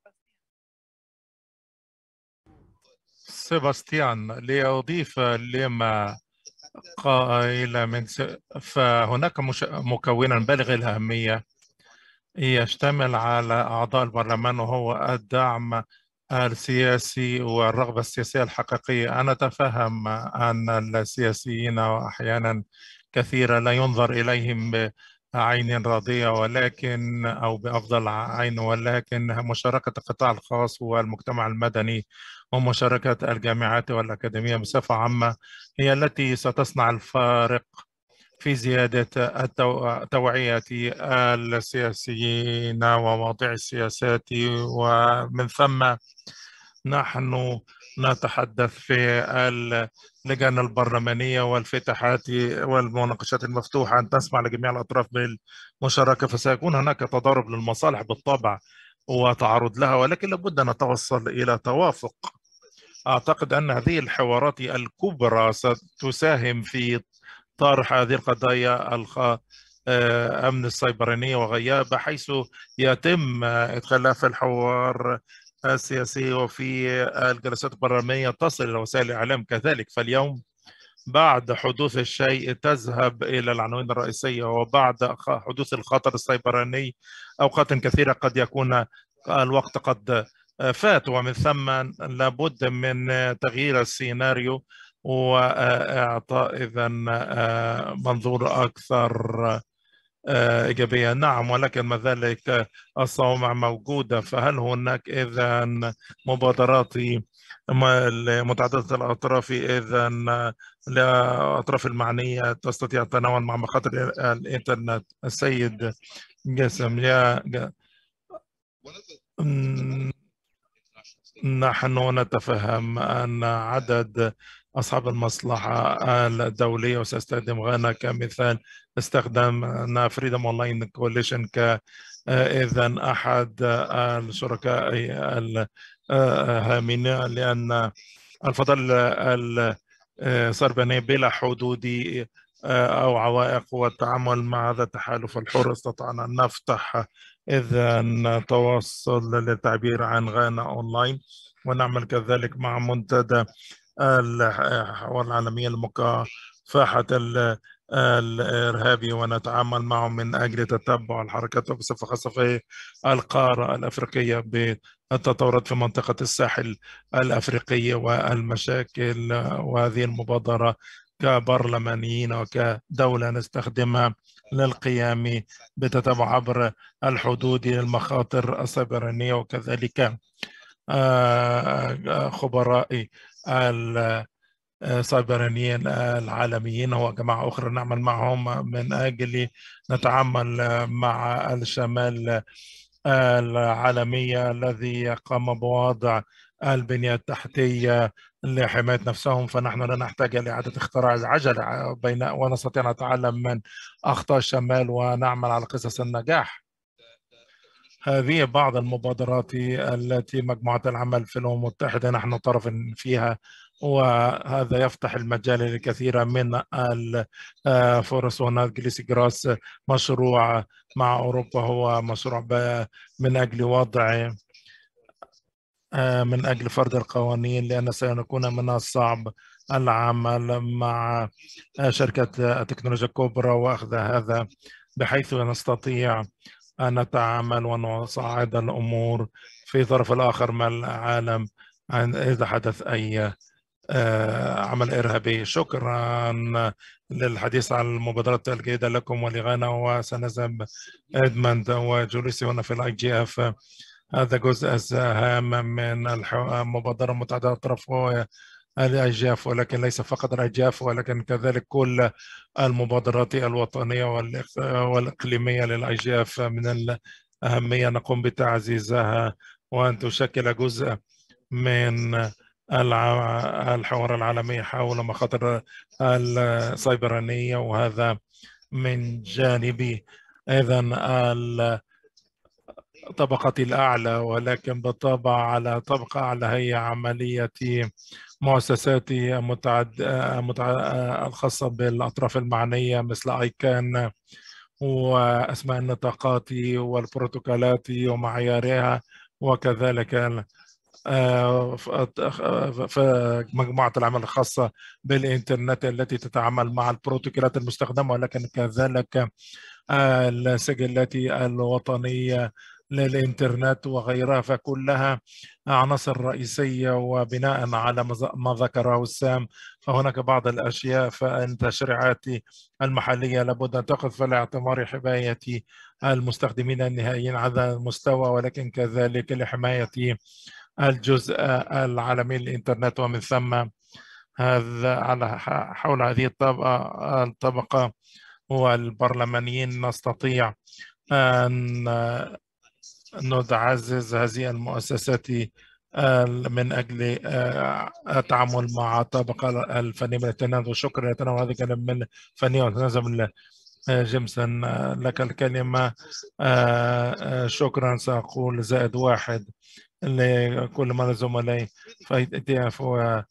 سيباستيان، لأضيف لما قائل فهناك مكونا بالغ الأهمية يشتمل على أعضاء البرلمان، وهو الدعم السياسي والرغبة السياسية الحقيقية. أنا أتفهم أن السياسيين أحيانا كثيرة لا ينظر إليهم بعين راضية ولكن أو بأفضل عين، ولكن مشاركة القطاع الخاص والمجتمع المدني ومشاركة الجامعات والأكاديمية بصفة عامة هي التي ستصنع الفارق في زيادة توعية السياسيين ومواضيع السياسات، ومن ثم نحن نتحدث في اللجان البرلمانية والفتحات والمناقشات المفتوحة أن تسمع لجميع الأطراف بالمشاركة، فسيكون هناك تضارب للمصالح بالطبع وتعرض لها، ولكن لابد أن نتوصل إلى توافق. أعتقد أن هذه الحوارات الكبرى ستساهم في طرح هذه القضايا أمن السيبرانية وغيرها، بحيث يتم إدخالها في الحوار السياسي وفي الجلسات البرلمانية، تصل إلى وسائل الإعلام كذلك. فاليوم بعد حدوث الشيء تذهب إلى العناوين الرئيسية، وبعد حدوث الخطر السيبراني أوقات كثيرة قد يكون الوقت قد فات، ومن ثم لابد من تغيير السيناريو وإعطاء إذن منظور أكثر إيجابية. نعم، ولكن ما ذلك الصوامع موجودة. فهل هناك إذن مبادرات متعددة الأطراف إذن الأطراف المعنية تستطيع التناول مع مخاطر الإنترنت؟ السيد جسم، نحن نتفهم أن عدد أصحاب المصلحة الدولية، وسأستخدم غانا كمثال، استخدمنا فريدم أونلاين كوليشن إذن أحد الشركاء الهامين، لأن الفضاء السيبراني بلا حدود أو عوائق، والتعامل مع هذا التحالف الحر استطعنا أن نفتح إذن توصل للتعبير عن غانا أونلاين، ونعمل كذلك مع منتدى الحوار العالمية لمكافحة الإرهابي، ونتعامل معهم من أجل تتبع الحركات بصفة خاصة في القارة الأفريقية بالتطورات في منطقة الساحل الأفريقية والمشاكل. وهذه المبادرة كبرلمانيين وكدولة نستخدمها للقيام بتتبع عبر الحدود للمخاطر السيبرانية، وكذلك خبراء السيبرانيين العالميين وجماعة أخرى نعمل معهم من أجل نتعامل مع الشمال العالمية الذي قام بوضع البنية التحتية لحماية نفسهم. فنحن لا نحتاج لإعادة اختراع العجلة ونستطيع أن نتعلم من أخطاء الشمال ونعمل على قصص النجاح. هذه بعض المبادرات التي مجموعة العمل في الأمم المتحدة نحن طرف فيها، وهذا يفتح المجال لكثير من الفرص. هناك جليسي جراس مشروع مع أوروبا، هو مشروع من أجل وضع من أجل فرض القوانين، لأن سيكون من الصعب العمل مع شركات التكنولوجيا الكبرى وأخذ هذا، بحيث نستطيع أن نتعامل ونصعد الأمور في طرف الآخر من العالم إذا حدث أي عمل إرهابي. شكرا للحديث عن المبادرات الجيدة لكم ولغانا، وسنذهب إدموند وجوليسي هنا في الآي جي إف. هذا جزء هام من المبادرة متعددة الأطراف، الأجياف، ولكن ليس فقط الأجياف ولكن كذلك كل المبادرات الوطنية والإقليمية للأجياف من الأهمية نقوم بتعزيزها، وأن تشكل جزء من الحوار العالمي حول مخاطر السيبرانية. وهذا من جانبي إذن الطبقة الأعلى، ولكن بالطبع على طبقة أعلى هي عملية مؤسسات الخاصة بالأطراف المعنية مثل أيكان وأسماء النطاقات والبروتوكولات ومعاييرها، وكذلك فمجموعة العمل الخاصة بالإنترنت التي تتعامل مع البروتوكولات المستخدمة، ولكن كذلك السجلات الوطنية للإنترنت وغيرها، فكلها عناصر رئيسية. وبناء على ما ذكره السام، فهناك بعض الأشياء فالتشريعات المحلية لابد أن تأخذ في الاعتبار حماية المستخدمين النهائيين على المستوى، ولكن كذلك لحماية الجزء العالمي للإنترنت. ومن ثم هذا على حول هذه الطبقة والبرلمانيين نستطيع أن نعزز هذه المؤسسات من أجل التعامل مع الطبقة الفنية من الإنترنت. وشكرا لتناول هذا الكلام من فنية وتنظم جيمسون لك الكلمة. شكرا، سأقول زائد واحد لكل من زملائي فايتف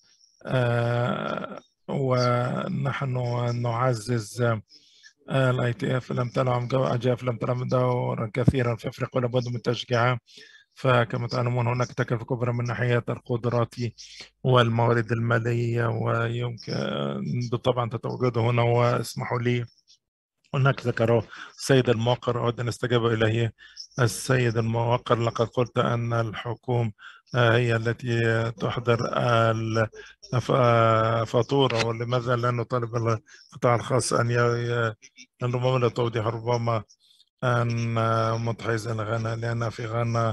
ونحن نعزز الاي تي اف لم تلعب اجاف لم تلعب دورا كثيرا في افريقيا ولابد من تشجيعها. فكما تعلمون هناك تكلفة كبرى من ناحية القدرات والموارد المالية، ويمكن بالطبع تتواجد هنا. واسمحوا لي هناك ذكره السيد الموقر أود أن استجاب إليه. السيد الموقر لقد قلت أن الحكومة هي التي تحضر الفاتورة، ولماذا لا نطالب القطاع الخاص أن ربما لتوضيح ربما أن متحيز إلى غانا، لأن في غانا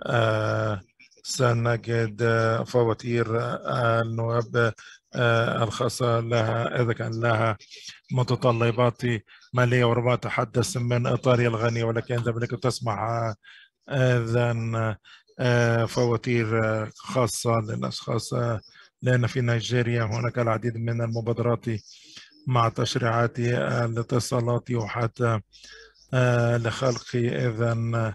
سنجد فواتير النواب الخاصة لها إذا كان لها متطلبات مالية، وربما تحدث من إطار الغني، ولكن ذلك تسمع إذن فواتير خاصة للأشخاص، لأن في نيجيريا هناك العديد من المبادرات مع تشريعات الاتصالات وحتى لخلق إذن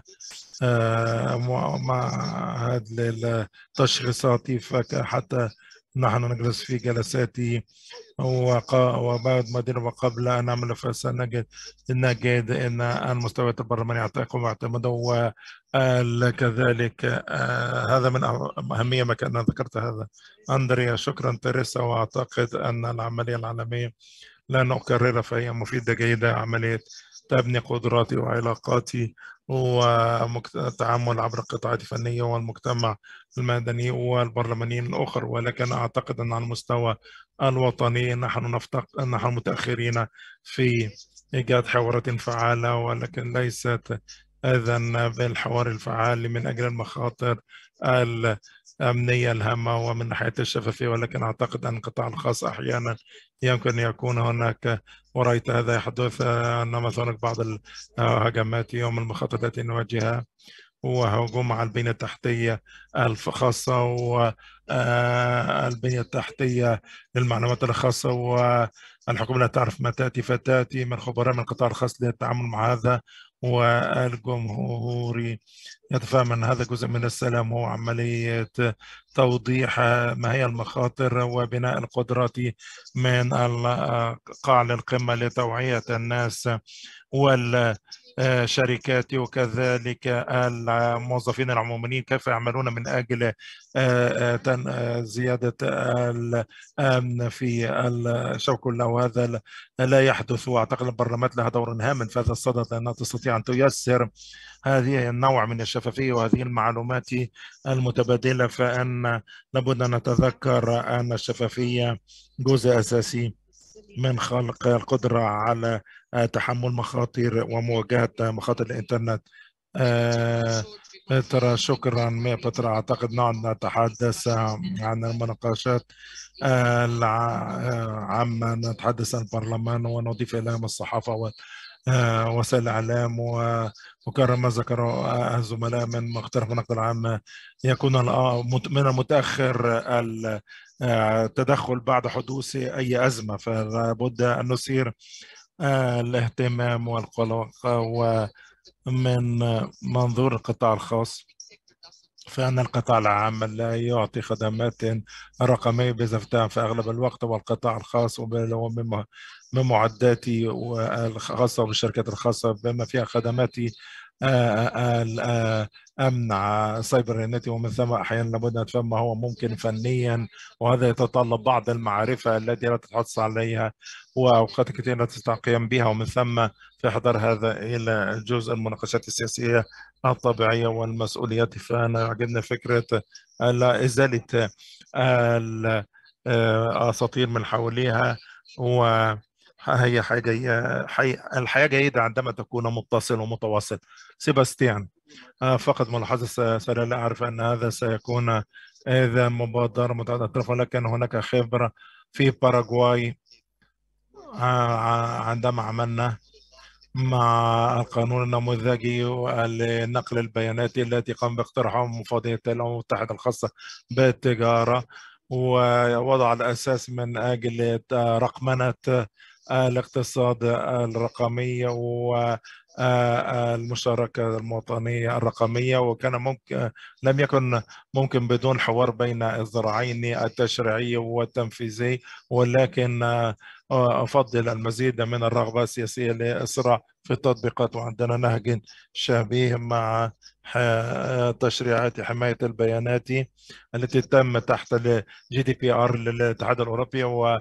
معهد للتشخيصات، فحتى نحن نجلس في جلسات وبعد مدينة وقبل أن نعمل فسنجد أن المستويات البرلمانية يعطيكم واعتمدوا. وكذلك هذا من أهمية ما كان ذكرت هذا أندريا. شكرا تيريسا، وأعتقد أن العملية العالمية لا نكررها فهي مفيدة جيدة. عملية تبني قدراتي وعلاقاتي والتعامل عبر القطاعات الفنية والمجتمع المدني والبرلمانيين الآخر، ولكن أعتقد أن على المستوى الوطني نحن متأخرين في إيجاد حوارات فعالة، ولكن ليست إذن بالحوار الفعال من أجل المخاطر الأمنية الهامة ومن ناحية الشفافية. ولكن أعتقد أن القطاع الخاص أحيانا يمكن يكون هناك، ورأيت هذا يحدث أن مثلا بعض الهجمات يوم المخاطر التي نواجهها وهجوم على البنية التحتية الخاصة والبنية التحتية للمعلومات الخاصة، والحكومة لا تعرف ما تأتي، فتأتي من خبراء من القطاع الخاص للتعامل مع هذا. والجمهوري يتفهم أن هذا جزء من السلام، هو عملية توضيح ما هي المخاطر وبناء القدرات من القاع للقمة لتوعية الناس والشركات وكذلك الموظفين العموميين كيف يعملون من أجل زيادة الأمن في الشبكة كله. وهذا لا يحدث، وأعتقد البرلمانات لها دور هام في هذا الصدد لأنها تستطيع أن تيسر هذه النوع من الشفافية وهذه المعلومات المتبادلة. فإن لابد أن نتذكر أن الشفافية جزء أساسي من خلق القدرة على تحمل مخاطر ومواجهة مخاطر الإنترنت. بترا شكرا بترا. أعتقد نعد نتحدث عن المناقشات عما نتحدث عن البرلمان ونضيف إليهم الصحافة وسائل الإعلام. وكرر ما ذكره الزملاء من مختلف مناطق العام، يكون من المتأخر التدخل بعد حدوث أي أزمة، فلابد أن نثير الاهتمام والقلق. ومن منظور القطاع الخاص، فإن القطاع العام لا يعطي خدمات رقمية بزفتها في أغلب الوقت، والقطاع الخاص من معداتي الخاصة وبالشركات الخاصة بما فيها خدماتي الأمن سايبرنتي، ومن ثم أحيانا لابد أن نفهم ما هو ممكن فنيا، وهذا يتطلب بعض المعرفة التي لا تتحصل عليها وأوقات كثيرة لا تستطيع القيام بها. ومن ثم في إحضار هذا إلى جزء المناقشات السياسية الطبيعية والمسؤوليات. فأنا عجبني فكرة إزالة الأساطير من حواليها، وهي الحياة جيدة عندما تكون متصل ومتواصل. سيباستيان، فقط ملاحظة سريعة. لا أعرف أن هذا سيكون إذا مبادرة متعددة الأطراف، ولكن هناك خبرة في باراغواي عندما عملنا مع القانون النموذجي لنقل البيانات التي قام باقتراحها مفوضية الأمم المتحدة الخاصة بالتجارة، ووضع الأساس من أجل رقمنة الاقتصاد الرقمي والمشاركة المواطنية الرقمية. وكان لم يكن ممكن بدون حوار بين الذراعين التشريعي والتنفيذي، ولكن أفضل المزيد من الرغبة السياسية لإسراع في التطبيقات. وعندنا نهج شبيه مع تشريعات حماية البيانات التي تم تحت GDPR للاتحاد الأوروبي،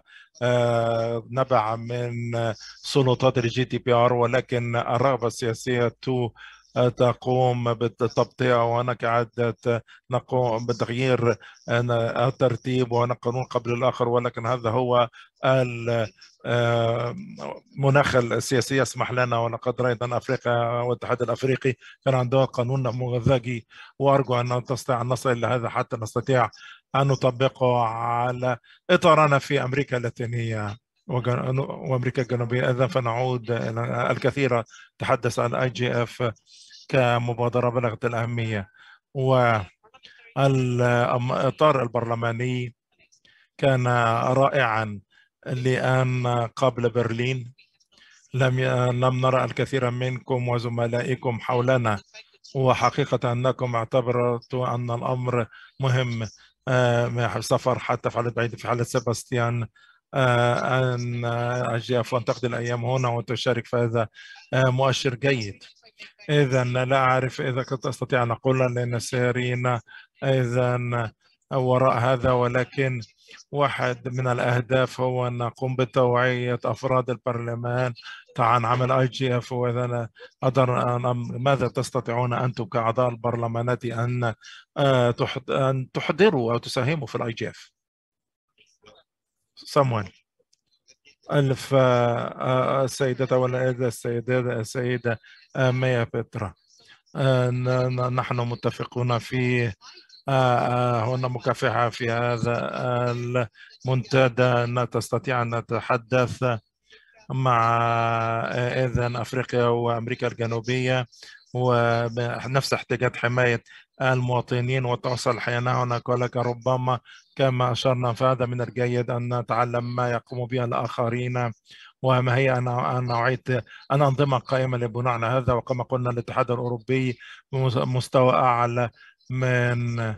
ونبع من سلطات GDPR، ولكن الرغبة السياسية تقوم بالتبطئة، وهناك عدة نقوم بتغيير الترتيب وهناك قانون قبل الآخر. ولكن هذا هو المناخ السياسي يسمح لنا. ولقد رأينا أفريقيا والاتحاد الأفريقي كان عندهم قانون نموذجي، وأرجو أن نستطيع أن نصل إلى هذا حتى نستطيع أن نطبقه على إطارنا في أمريكا اللاتينية وأمريكا الجنوبية. إذن فنعود إلى الكثير تحدث عن IGF كمبادرة بلغت الأهمية، والإطار البرلماني كان رائعا، لأن قبل برلين لم نرى الكثير منكم وزملائكم حولنا، وحقيقة أنكم اعتبرتوا أن الأمر مهم. سفر حتى في حالة بعيدة، في حالة سيباستيان أن أجياف وأن تقضي الأيام هنا وتشارك، فهذا مؤشر جيد. إذا لا أعرف إذا كنت أستطيع أن أقول لأن السيرين إذا وراء هذا، ولكن واحد من الأهداف هو أن نقوم بتوعية أفراد البرلمان عن عمل IGF. وإذا ماذا تستطيعون أنتم كأعضاء البرلمانات أن تحضروا أو تساهموا في IGF؟ صمويل. السيدة ولا السيدة ميا بترا، نحن متفقون في هنا مكافحة في هذا المنتدى أن تستطيع أن نتحدث مع إذن أفريقيا وأمريكا الجنوبية ونفس احتياجات حماية المواطنين وتوصل حيانا هناك، ولكن ربما كما أشرنا فهذا من الجيد أن نتعلم ما يقوم به الآخرين وما هي نوعية الأنظمة القائمة لبناء على هذا. وكما قلنا الاتحاد الأوروبي مستوى أعلى من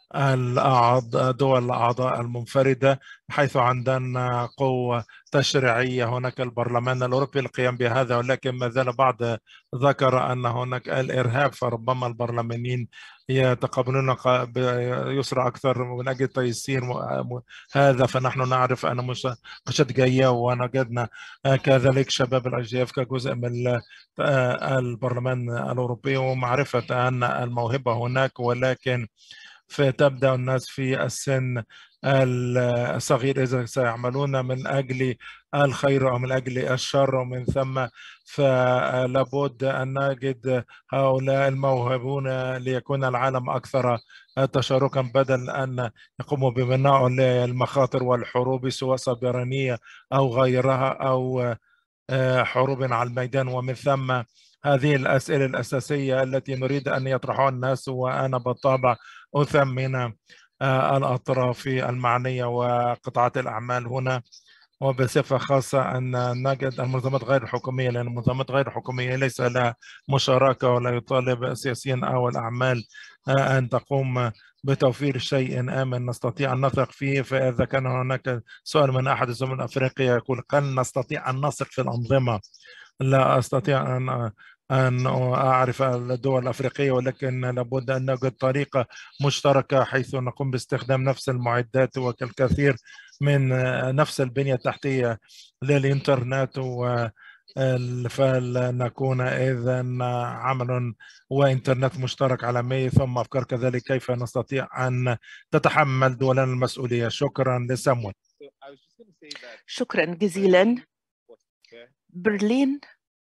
دول الأعضاء المنفردة، حيث عندنا قوة تشريعية. هناك البرلمان الأوروبي للقيام بهذا، ولكن ما زال بعض ذكر أن هناك الإرهاب، فربما البرلمانيين يتقبلون يسرع أكثر من أجل تيسير هذا. فنحن نعرف أن مناقشات جاية، ونجدنا كذلك شباب الIGF كجزء من البرلمان الأوروبي، ومعرفة أن الموهبة هناك، ولكن فتبدأ الناس في السن الصغير إذا سيعملون من أجل الخير أو من أجل الشر، ومن ثم فلابد أن نجد هؤلاء الموهوبون ليكون العالم أكثر تشاركا، بدل أن يقوموا ببناء المخاطر والحروب سواء سيبرانية أو غيرها أو حروب على الميدان. ومن ثم هذه الأسئلة الأساسية التي نريد أن يطرحها الناس، وأنا بالطبع أثمن الأطراف المعنية وقطاعات الأعمال هنا، وبصفة خاصة أن نجد المنظمات غير الحكومية، لأن المنظمات غير الحكومية ليس لها مشاركة ولا يطالب السياسيين أو الأعمال أن تقوم بتوفير شيء آمن نستطيع أن نثق فيه. فإذا كان هناك سؤال من أحد الزملاء الأفريقية يقول هل نستطيع أن نثق في الأنظمة؟ لا أستطيع أن أعرف الدول الأفريقية، ولكن لابد أن نجد طريقة مشتركة حيث نقوم باستخدام نفس المعدات وكالكثير من نفس البنية التحتية للإنترنت، فلنكون إذا عمل وإنترنت مشترك عالمي، ثم أفكار كذلك كيف نستطيع أن تتحمل دولنا المسؤولية. شكرا لسامويل. شكرا جزيلا. برلين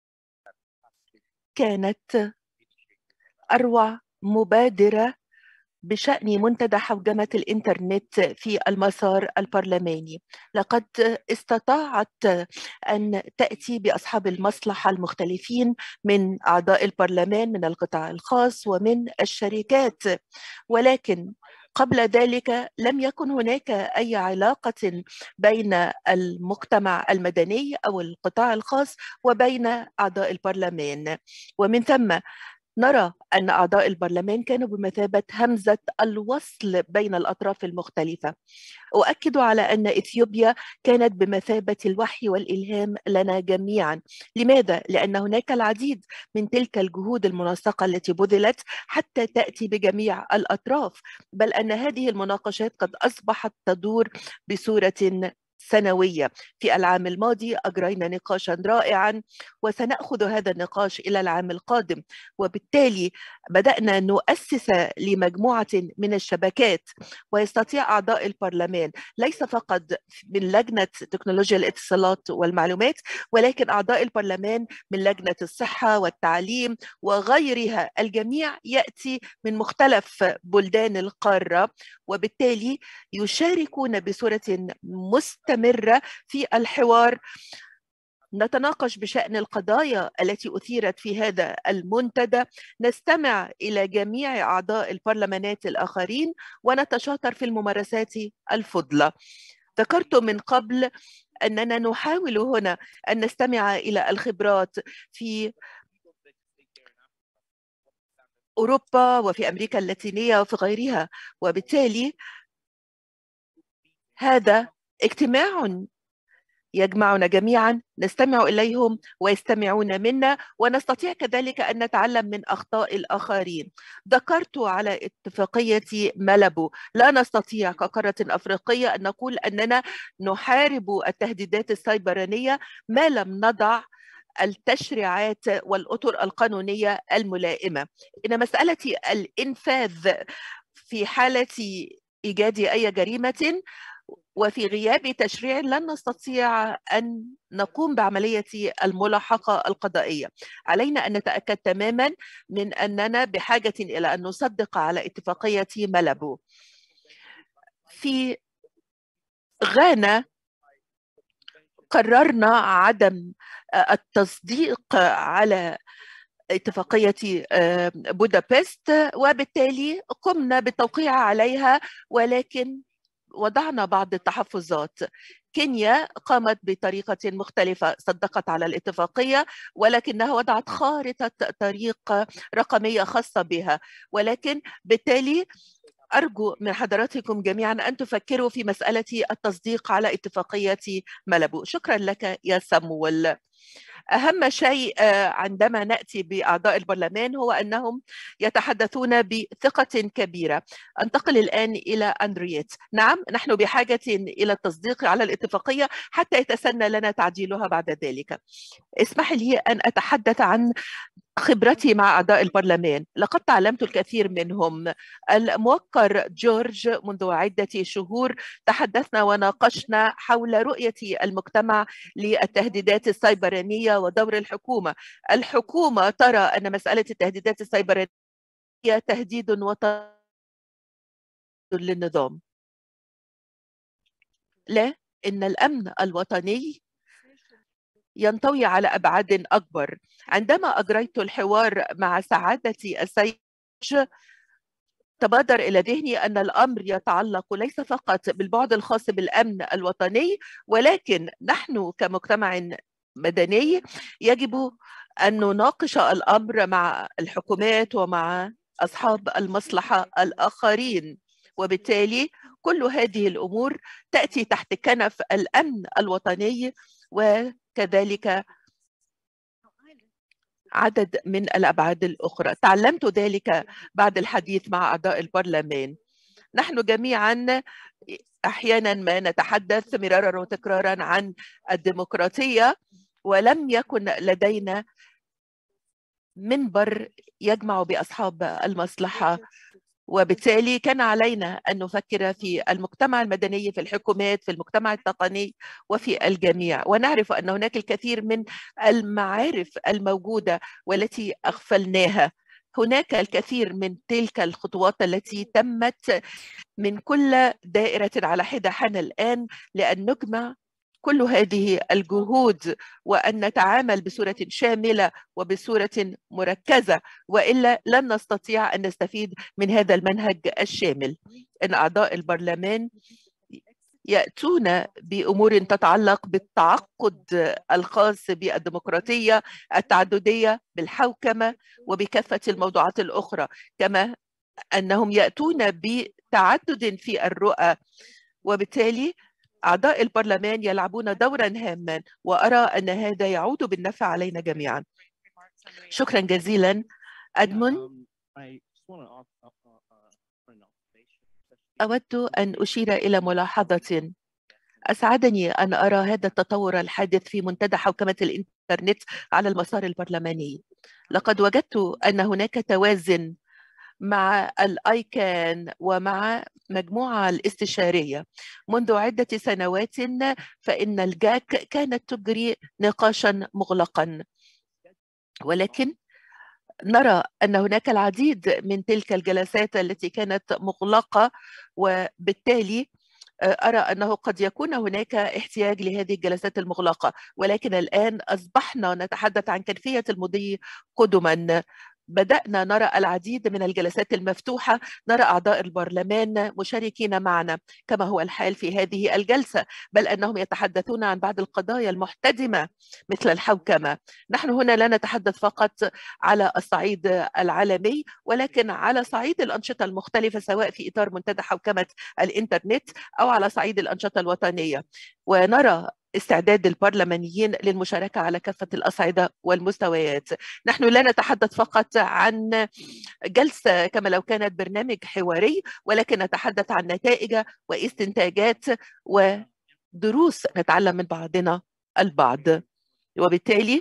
كانت أروع مبادرة بشأن منتدى حوجمة الإنترنت في المسار البرلماني. لقد استطاعت أن تأتي بأصحاب المصلحة المختلفين من أعضاء البرلمان من القطاع الخاص ومن الشركات، ولكن قبل ذلك لم يكن هناك أي علاقة بين المجتمع المدني أو القطاع الخاص وبين أعضاء البرلمان. ومن ثم نرى أن أعضاء البرلمان كانوا بمثابة همزة الوصل بين الأطراف المختلفة. أؤكد على أن إثيوبيا كانت بمثابة الوحي والإلهام لنا جميعا. لماذا؟ لأن هناك العديد من تلك الجهود المنسقة التي بذلت حتى تأتي بجميع الأطراف، بل أن هذه المناقشات قد أصبحت تدور بصورة سنوية. في العام الماضي أجرينا نقاشا رائعا، وسنأخذ هذا النقاش إلى العام القادم، وبالتالي بدأنا نؤسس لمجموعة من الشبكات، ويستطيع أعضاء البرلمان ليس فقط من لجنة تكنولوجيا الاتصالات والمعلومات، ولكن أعضاء البرلمان من لجنة الصحة والتعليم وغيرها، الجميع يأتي من مختلف بلدان القارة، وبالتالي يشاركون بصورة مستمرة في الحوار. نتناقش بشأن القضايا التي أثيرت في هذا المنتدى، نستمع إلى جميع أعضاء البرلمانات الآخرين ونتشاطر في الممارسات الفضلة. ذكرت من قبل أننا نحاول هنا أن نستمع إلى الخبرات في أوروبا وفي أمريكا اللاتينية وفي غيرها، وبالتالي هذا اجتماع يجمعنا جميعا، نستمع إليهم ويستمعون منا، ونستطيع كذلك أن نتعلم من أخطاء الآخرين. ذكرت على اتفاقية مالابو. لا نستطيع كقارة أفريقية أن نقول أننا نحارب التهديدات السيبرانية ما لم نضع التشريعات والأطر القانونية الملائمة. إن مسألة الإنفاذ في حالة إيجاد أي جريمة وفي غياب تشريع لن نستطيع أن نقوم بعملية الملاحقة القضائية. علينا أن نتأكد تماما من أننا بحاجة إلى أن نصدق على اتفاقية مالابو. في غانا قررنا عدم التصديق على اتفاقية بودابست، وبالتالي قمنا بالتوقيع عليها، ولكن وضعنا بعض التحفظات. كينيا قامت بطريقة مختلفة، صدقت على الاتفاقية ولكنها وضعت خارطة طريق رقمية خاصة بها، ولكن بالتالي أرجو من حضراتكم جميعا أن تفكروا في مسألة التصديق على اتفاقية مالابو. شكرا لك يا سامويل. أهم شيء عندما نأتي بأعضاء البرلمان هو أنهم يتحدثون بثقة كبيرة. أنتقل الآن إلى أندرييت. نعم، نحن بحاجة إلى التصديق على الاتفاقية حتى يتسنى لنا تعديلها بعد ذلك. اسمح لي أن أتحدث عن خبرتي مع أعضاء البرلمان. لقد تعلمت الكثير منهم. الموقر جورج منذ عدة شهور تحدثنا وناقشنا حول رؤية المجتمع للتهديدات السيبرانية ودور الحكومة. الحكومة ترى أن مسألة التهديدات السيبرانية تهديد وطني للنظام. لا، إن الأمن الوطني ينطوي على أبعاد أكبر. عندما أجريت الحوار مع سعادة السيد تبادر إلى ذهني أن الأمر يتعلق ليس فقط بالبعد الخاص بالأمن الوطني، ولكن نحن كمجتمع مدني يجب أن نناقش الأمر مع الحكومات ومع أصحاب المصلحة الآخرين، وبالتالي كل هذه الأمور تأتي تحت كنف الأمن الوطني وكذلك عدد من الأبعاد الأخرى. تعلمت ذلك بعد الحديث مع أعضاء البرلمان. نحن جميعا أحيانا ما نتحدث مرارا وتكرارا عن الديمقراطية، ولم يكن لدينا منبر يجمع بأصحاب المصلحة، وبالتالي كان علينا أن نفكر في المجتمع المدني، في الحكومات، في المجتمع التقني وفي الجميع. ونعرف أن هناك الكثير من المعارف الموجودة والتي أغفلناها. هناك الكثير من تلك الخطوات التي تمت من كل دائرة على حدة. حان الآن لأن نجمع كل هذه الجهود وأن نتعامل بصورة شاملة وبصورة مركزة، وإلا لن نستطيع أن نستفيد من هذا المنهج الشامل. إن أعضاء البرلمان يأتون بأمور تتعلق بالتعقد الخاص بالديمقراطية التعددية، بالحوكمة وبكافة الموضوعات الأخرى، كما أنهم يأتون بتعدد في الرؤى، وبالتالي أعضاء البرلمان يلعبون دورا هاما، وأرى أن هذا يعود بالنفع علينا جميعا. شكرا جزيلا. أدمون، أود أن أشير إلى ملاحظة. أسعدني أن أرى هذا التطور الحادث في منتدى حوكمة الإنترنت على المسار البرلماني. لقد وجدت أن هناك توازن مع الآيكان ومع مجموعة الاستشارية. منذ عدة سنوات فإن الجاك كانت تجري نقاشا مغلقا، ولكن نرى أن هناك العديد من تلك الجلسات التي كانت مغلقة، وبالتالي أرى أنه قد يكون هناك احتياج لهذه الجلسات المغلقة، ولكن الآن أصبحنا نتحدث عن كيفية المضي قدما. بدأنا نرى العديد من الجلسات المفتوحة، نرى أعضاء البرلمان مشاركين معنا كما هو الحال في هذه الجلسة، بل أنهم يتحدثون عن بعض القضايا المحتدمة مثل الحوكمة. نحن هنا لا نتحدث فقط على الصعيد العالمي، ولكن على صعيد الأنشطة المختلفة، سواء في إطار منتدى حوكمة الإنترنت أو على صعيد الأنشطة الوطنية. ونرى استعداد البرلمانيين للمشاركة على كافة الأصعدة والمستويات. نحن لا نتحدث فقط عن جلسة كما لو كانت برنامج حواري، ولكن نتحدث عن نتائج واستنتاجات ودروس نتعلم من بعضنا البعض. وبالتالي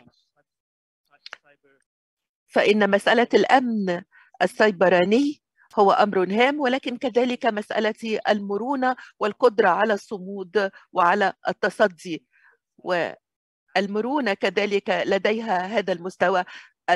فإن مسألة الأمن السيبراني هو أمر هام، ولكن كذلك مسألة المرونة والقدرة على الصمود وعلى التصدي، والمرونة كذلك لديها هذا المستوى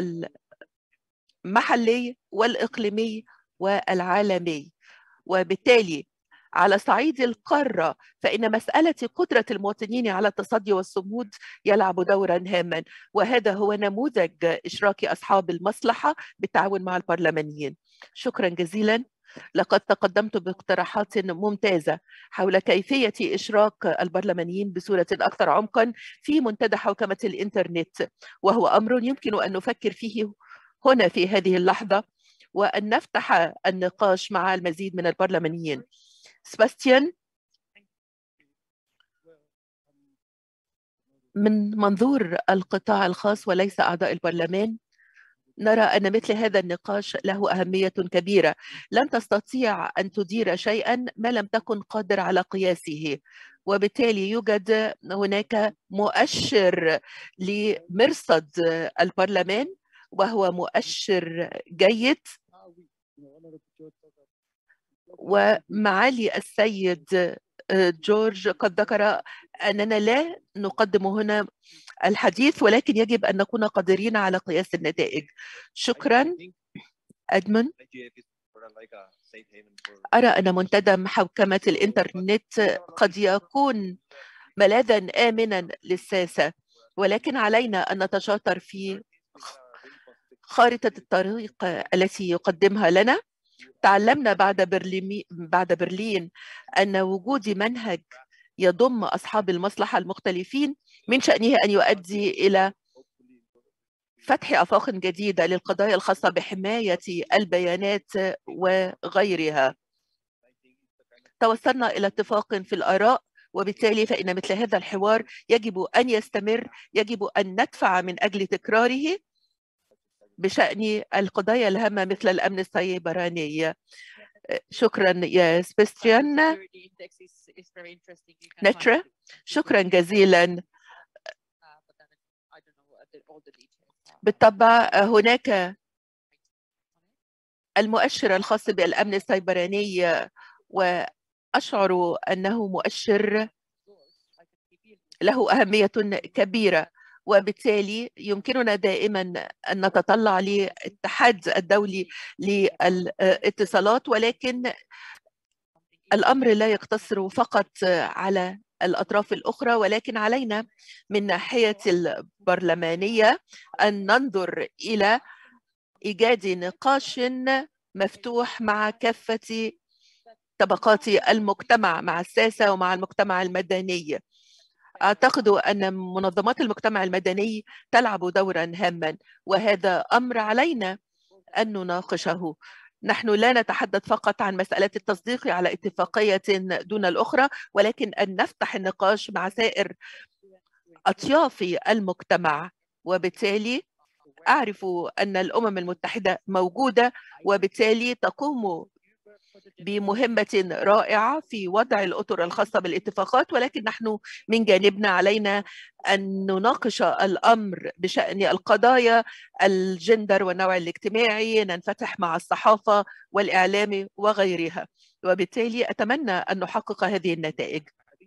المحلي والإقليمي والعالمي. وبالتالي على صعيد القارة فإن مسألة قدرة المواطنين على التصدي والصمود يلعب دورا هاما، وهذا هو نموذج إشراك أصحاب المصلحة بالتعاون مع البرلمانيين. شكرا جزيلا. لقد تقدمت باقتراحات ممتازة حول كيفية إشراك البرلمانيين بصورة أكثر عمقا في منتدى حوكمة الإنترنت، وهو أمر يمكن أن نفكر فيه هنا في هذه اللحظة، وأن نفتح النقاش مع المزيد من البرلمانيين. سباستيان، من منظور القطاع الخاص وليس أعضاء البرلمان، نرى أن مثل هذا النقاش له أهمية كبيرة. لن تستطيع أن تدير شيئا ما لم تكن قادر على قياسه، وبالتالي يوجد هناك مؤشر لمرصد البرلمان وهو مؤشر جيد. ومعالي السيد جورج قد ذكر أننا لا نقدم هنا الحديث، ولكن يجب أن نكون قادرين على قياس النتائج. شكرا أدمن. أرى أن منتدى محكمة الإنترنت قد يكون ملاذا آمنا للساسة، ولكن علينا أن نتشاطر في خارطة الطريق التي يقدمها لنا. تعلمنا بعد برلين أن وجود منهج يضم أصحاب المصلحة المختلفين من شأنه أن يؤدي إلى فتح آفاق جديدة للقضايا الخاصة بحماية البيانات وغيرها. توصلنا إلى اتفاق في الآراء، وبالتالي فإن مثل هذا الحوار يجب أن يستمر، يجب أن ندفع من أجل تكراره بشأن القضايا الهامة مثل الأمن السيبراني. شكرا يا سبيستيان. نترا، شكرا جزيلا. بالطبع هناك المؤشر الخاص بالأمن السيبراني، وأشعر أنه مؤشر له أهمية كبيرة، وبالتالي يمكننا دائما أن نتطلع للاتحاد الدولي للاتصالات، ولكن الأمر لا يقتصر فقط على الأطراف الأخرى، ولكن علينا من ناحية البرلمانية أن ننظر إلى إيجاد نقاش مفتوح مع كافة طبقات المجتمع، مع الساسة ومع المجتمع المدني. أعتقد أن منظمات المجتمع المدني تلعب دورا هاما، وهذا أمر علينا أن نناقشه. نحن لا نتحدث فقط عن مسألة التصديق على اتفاقية دون الأخرى، ولكن أن نفتح النقاش مع سائر أطياف المجتمع. وبالتالي أعرف أن الأمم المتحدة موجودة، وبالتالي تقوم بمهمة رائعة في وضع الأطر الخاصة بالاتفاقات، ولكن نحن من جانبنا علينا أن نناقش الأمر بشأن القضايا الجندر والنوع الاجتماعي، ننفتح مع الصحافة والإعلام وغيرها، وبالتالي أتمنى أن نحقق هذه النتائج.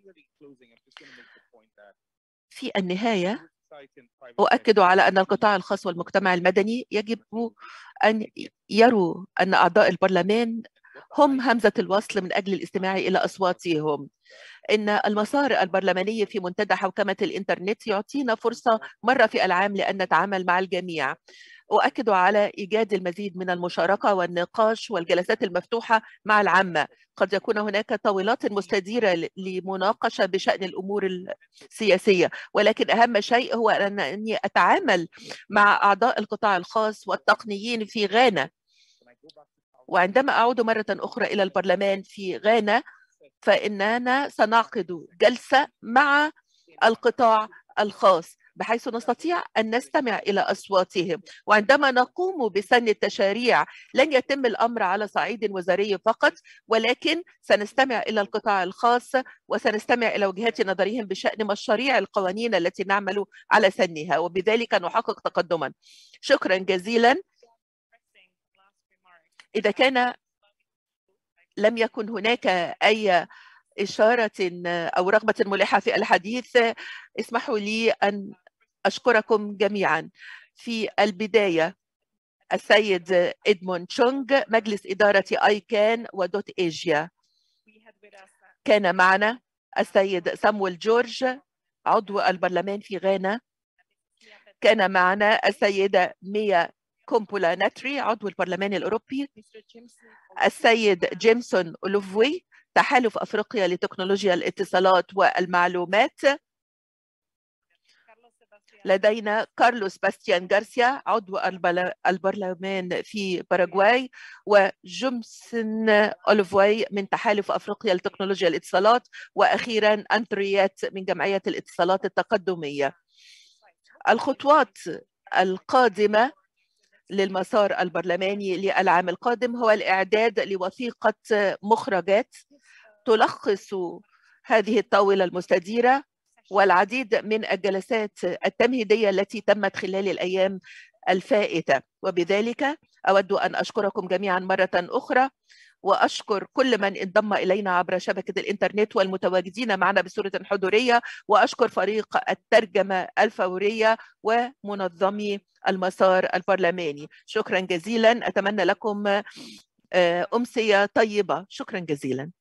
في النهاية أؤكد على أن القطاع الخاص والمجتمع المدني يجب أن يروا أن أعضاء البرلمان هم همزة الوصل من أجل الاستماع إلى أصواتهم. إن المسار البرلماني في منتدى حوكمة الإنترنت يعطينا فرصة مرة في العام لأن نتعامل مع الجميع. أؤكد على إيجاد المزيد من المشاركة والنقاش والجلسات المفتوحة مع العامة. قد يكون هناك طاولات مستديرة لمناقشة بشأن الأمور السياسية، ولكن أهم شيء هو أنني أتعامل مع أعضاء القطاع الخاص والتقنيين في غانا. وعندما أعود مرة أخرى إلى البرلمان في غانا، فإننا سنعقد جلسة مع القطاع الخاص بحيث نستطيع أن نستمع إلى أصواتهم. وعندما نقوم بسن التشاريع لن يتم الأمر على صعيد وزاري فقط، ولكن سنستمع إلى القطاع الخاص وسنستمع إلى وجهات نظرهم بشأن مشاريع القوانين التي نعمل على سنها، وبذلك نحقق تقدما. شكرا جزيلا. إذا كان لم يكن هناك أي إشارة أو رغبة ملحة في الحديث، اسمحوا لي أن أشكركم جميعا. في البداية السيد إدمون تشونغ، مجلس إدارة آيكان ودوت إيجيا. كان معنا السيد سامويل جورج، عضو البرلمان في غانا. كان معنا السيدة ميا كومبولا ناتري، عضو البرلمان الأوروبي. السيد جيمسون أولوفوي، تحالف أفريقيا لتكنولوجيا الاتصالات والمعلومات. لدينا كارلوس باستيان غارسيا عضو البرلمان في باراغواي، وجمسن أوليفوي من تحالف أفريقيا لتكنولوجيا الاتصالات، وأخيرا أندريات من جمعية الاتصالات التقدمية. الخطوات القادمة للمسار البرلماني للعام القادم هو الإعداد لوثيقة مخرجات تلخص هذه الطاولة المستديرة والعديد من الجلسات التمهيدية التي تمت خلال الأيام الفائتة. وبذلك أود أن أشكركم جميعا مرة أخرى، وأشكر كل من انضم إلينا عبر شبكة الإنترنت والمتواجدين معنا بصورة حضورية، وأشكر فريق الترجمة الفورية ومنظمي المسار البرلماني. شكرا جزيلا، أتمنى لكم أمسية طيبة. شكرا جزيلا.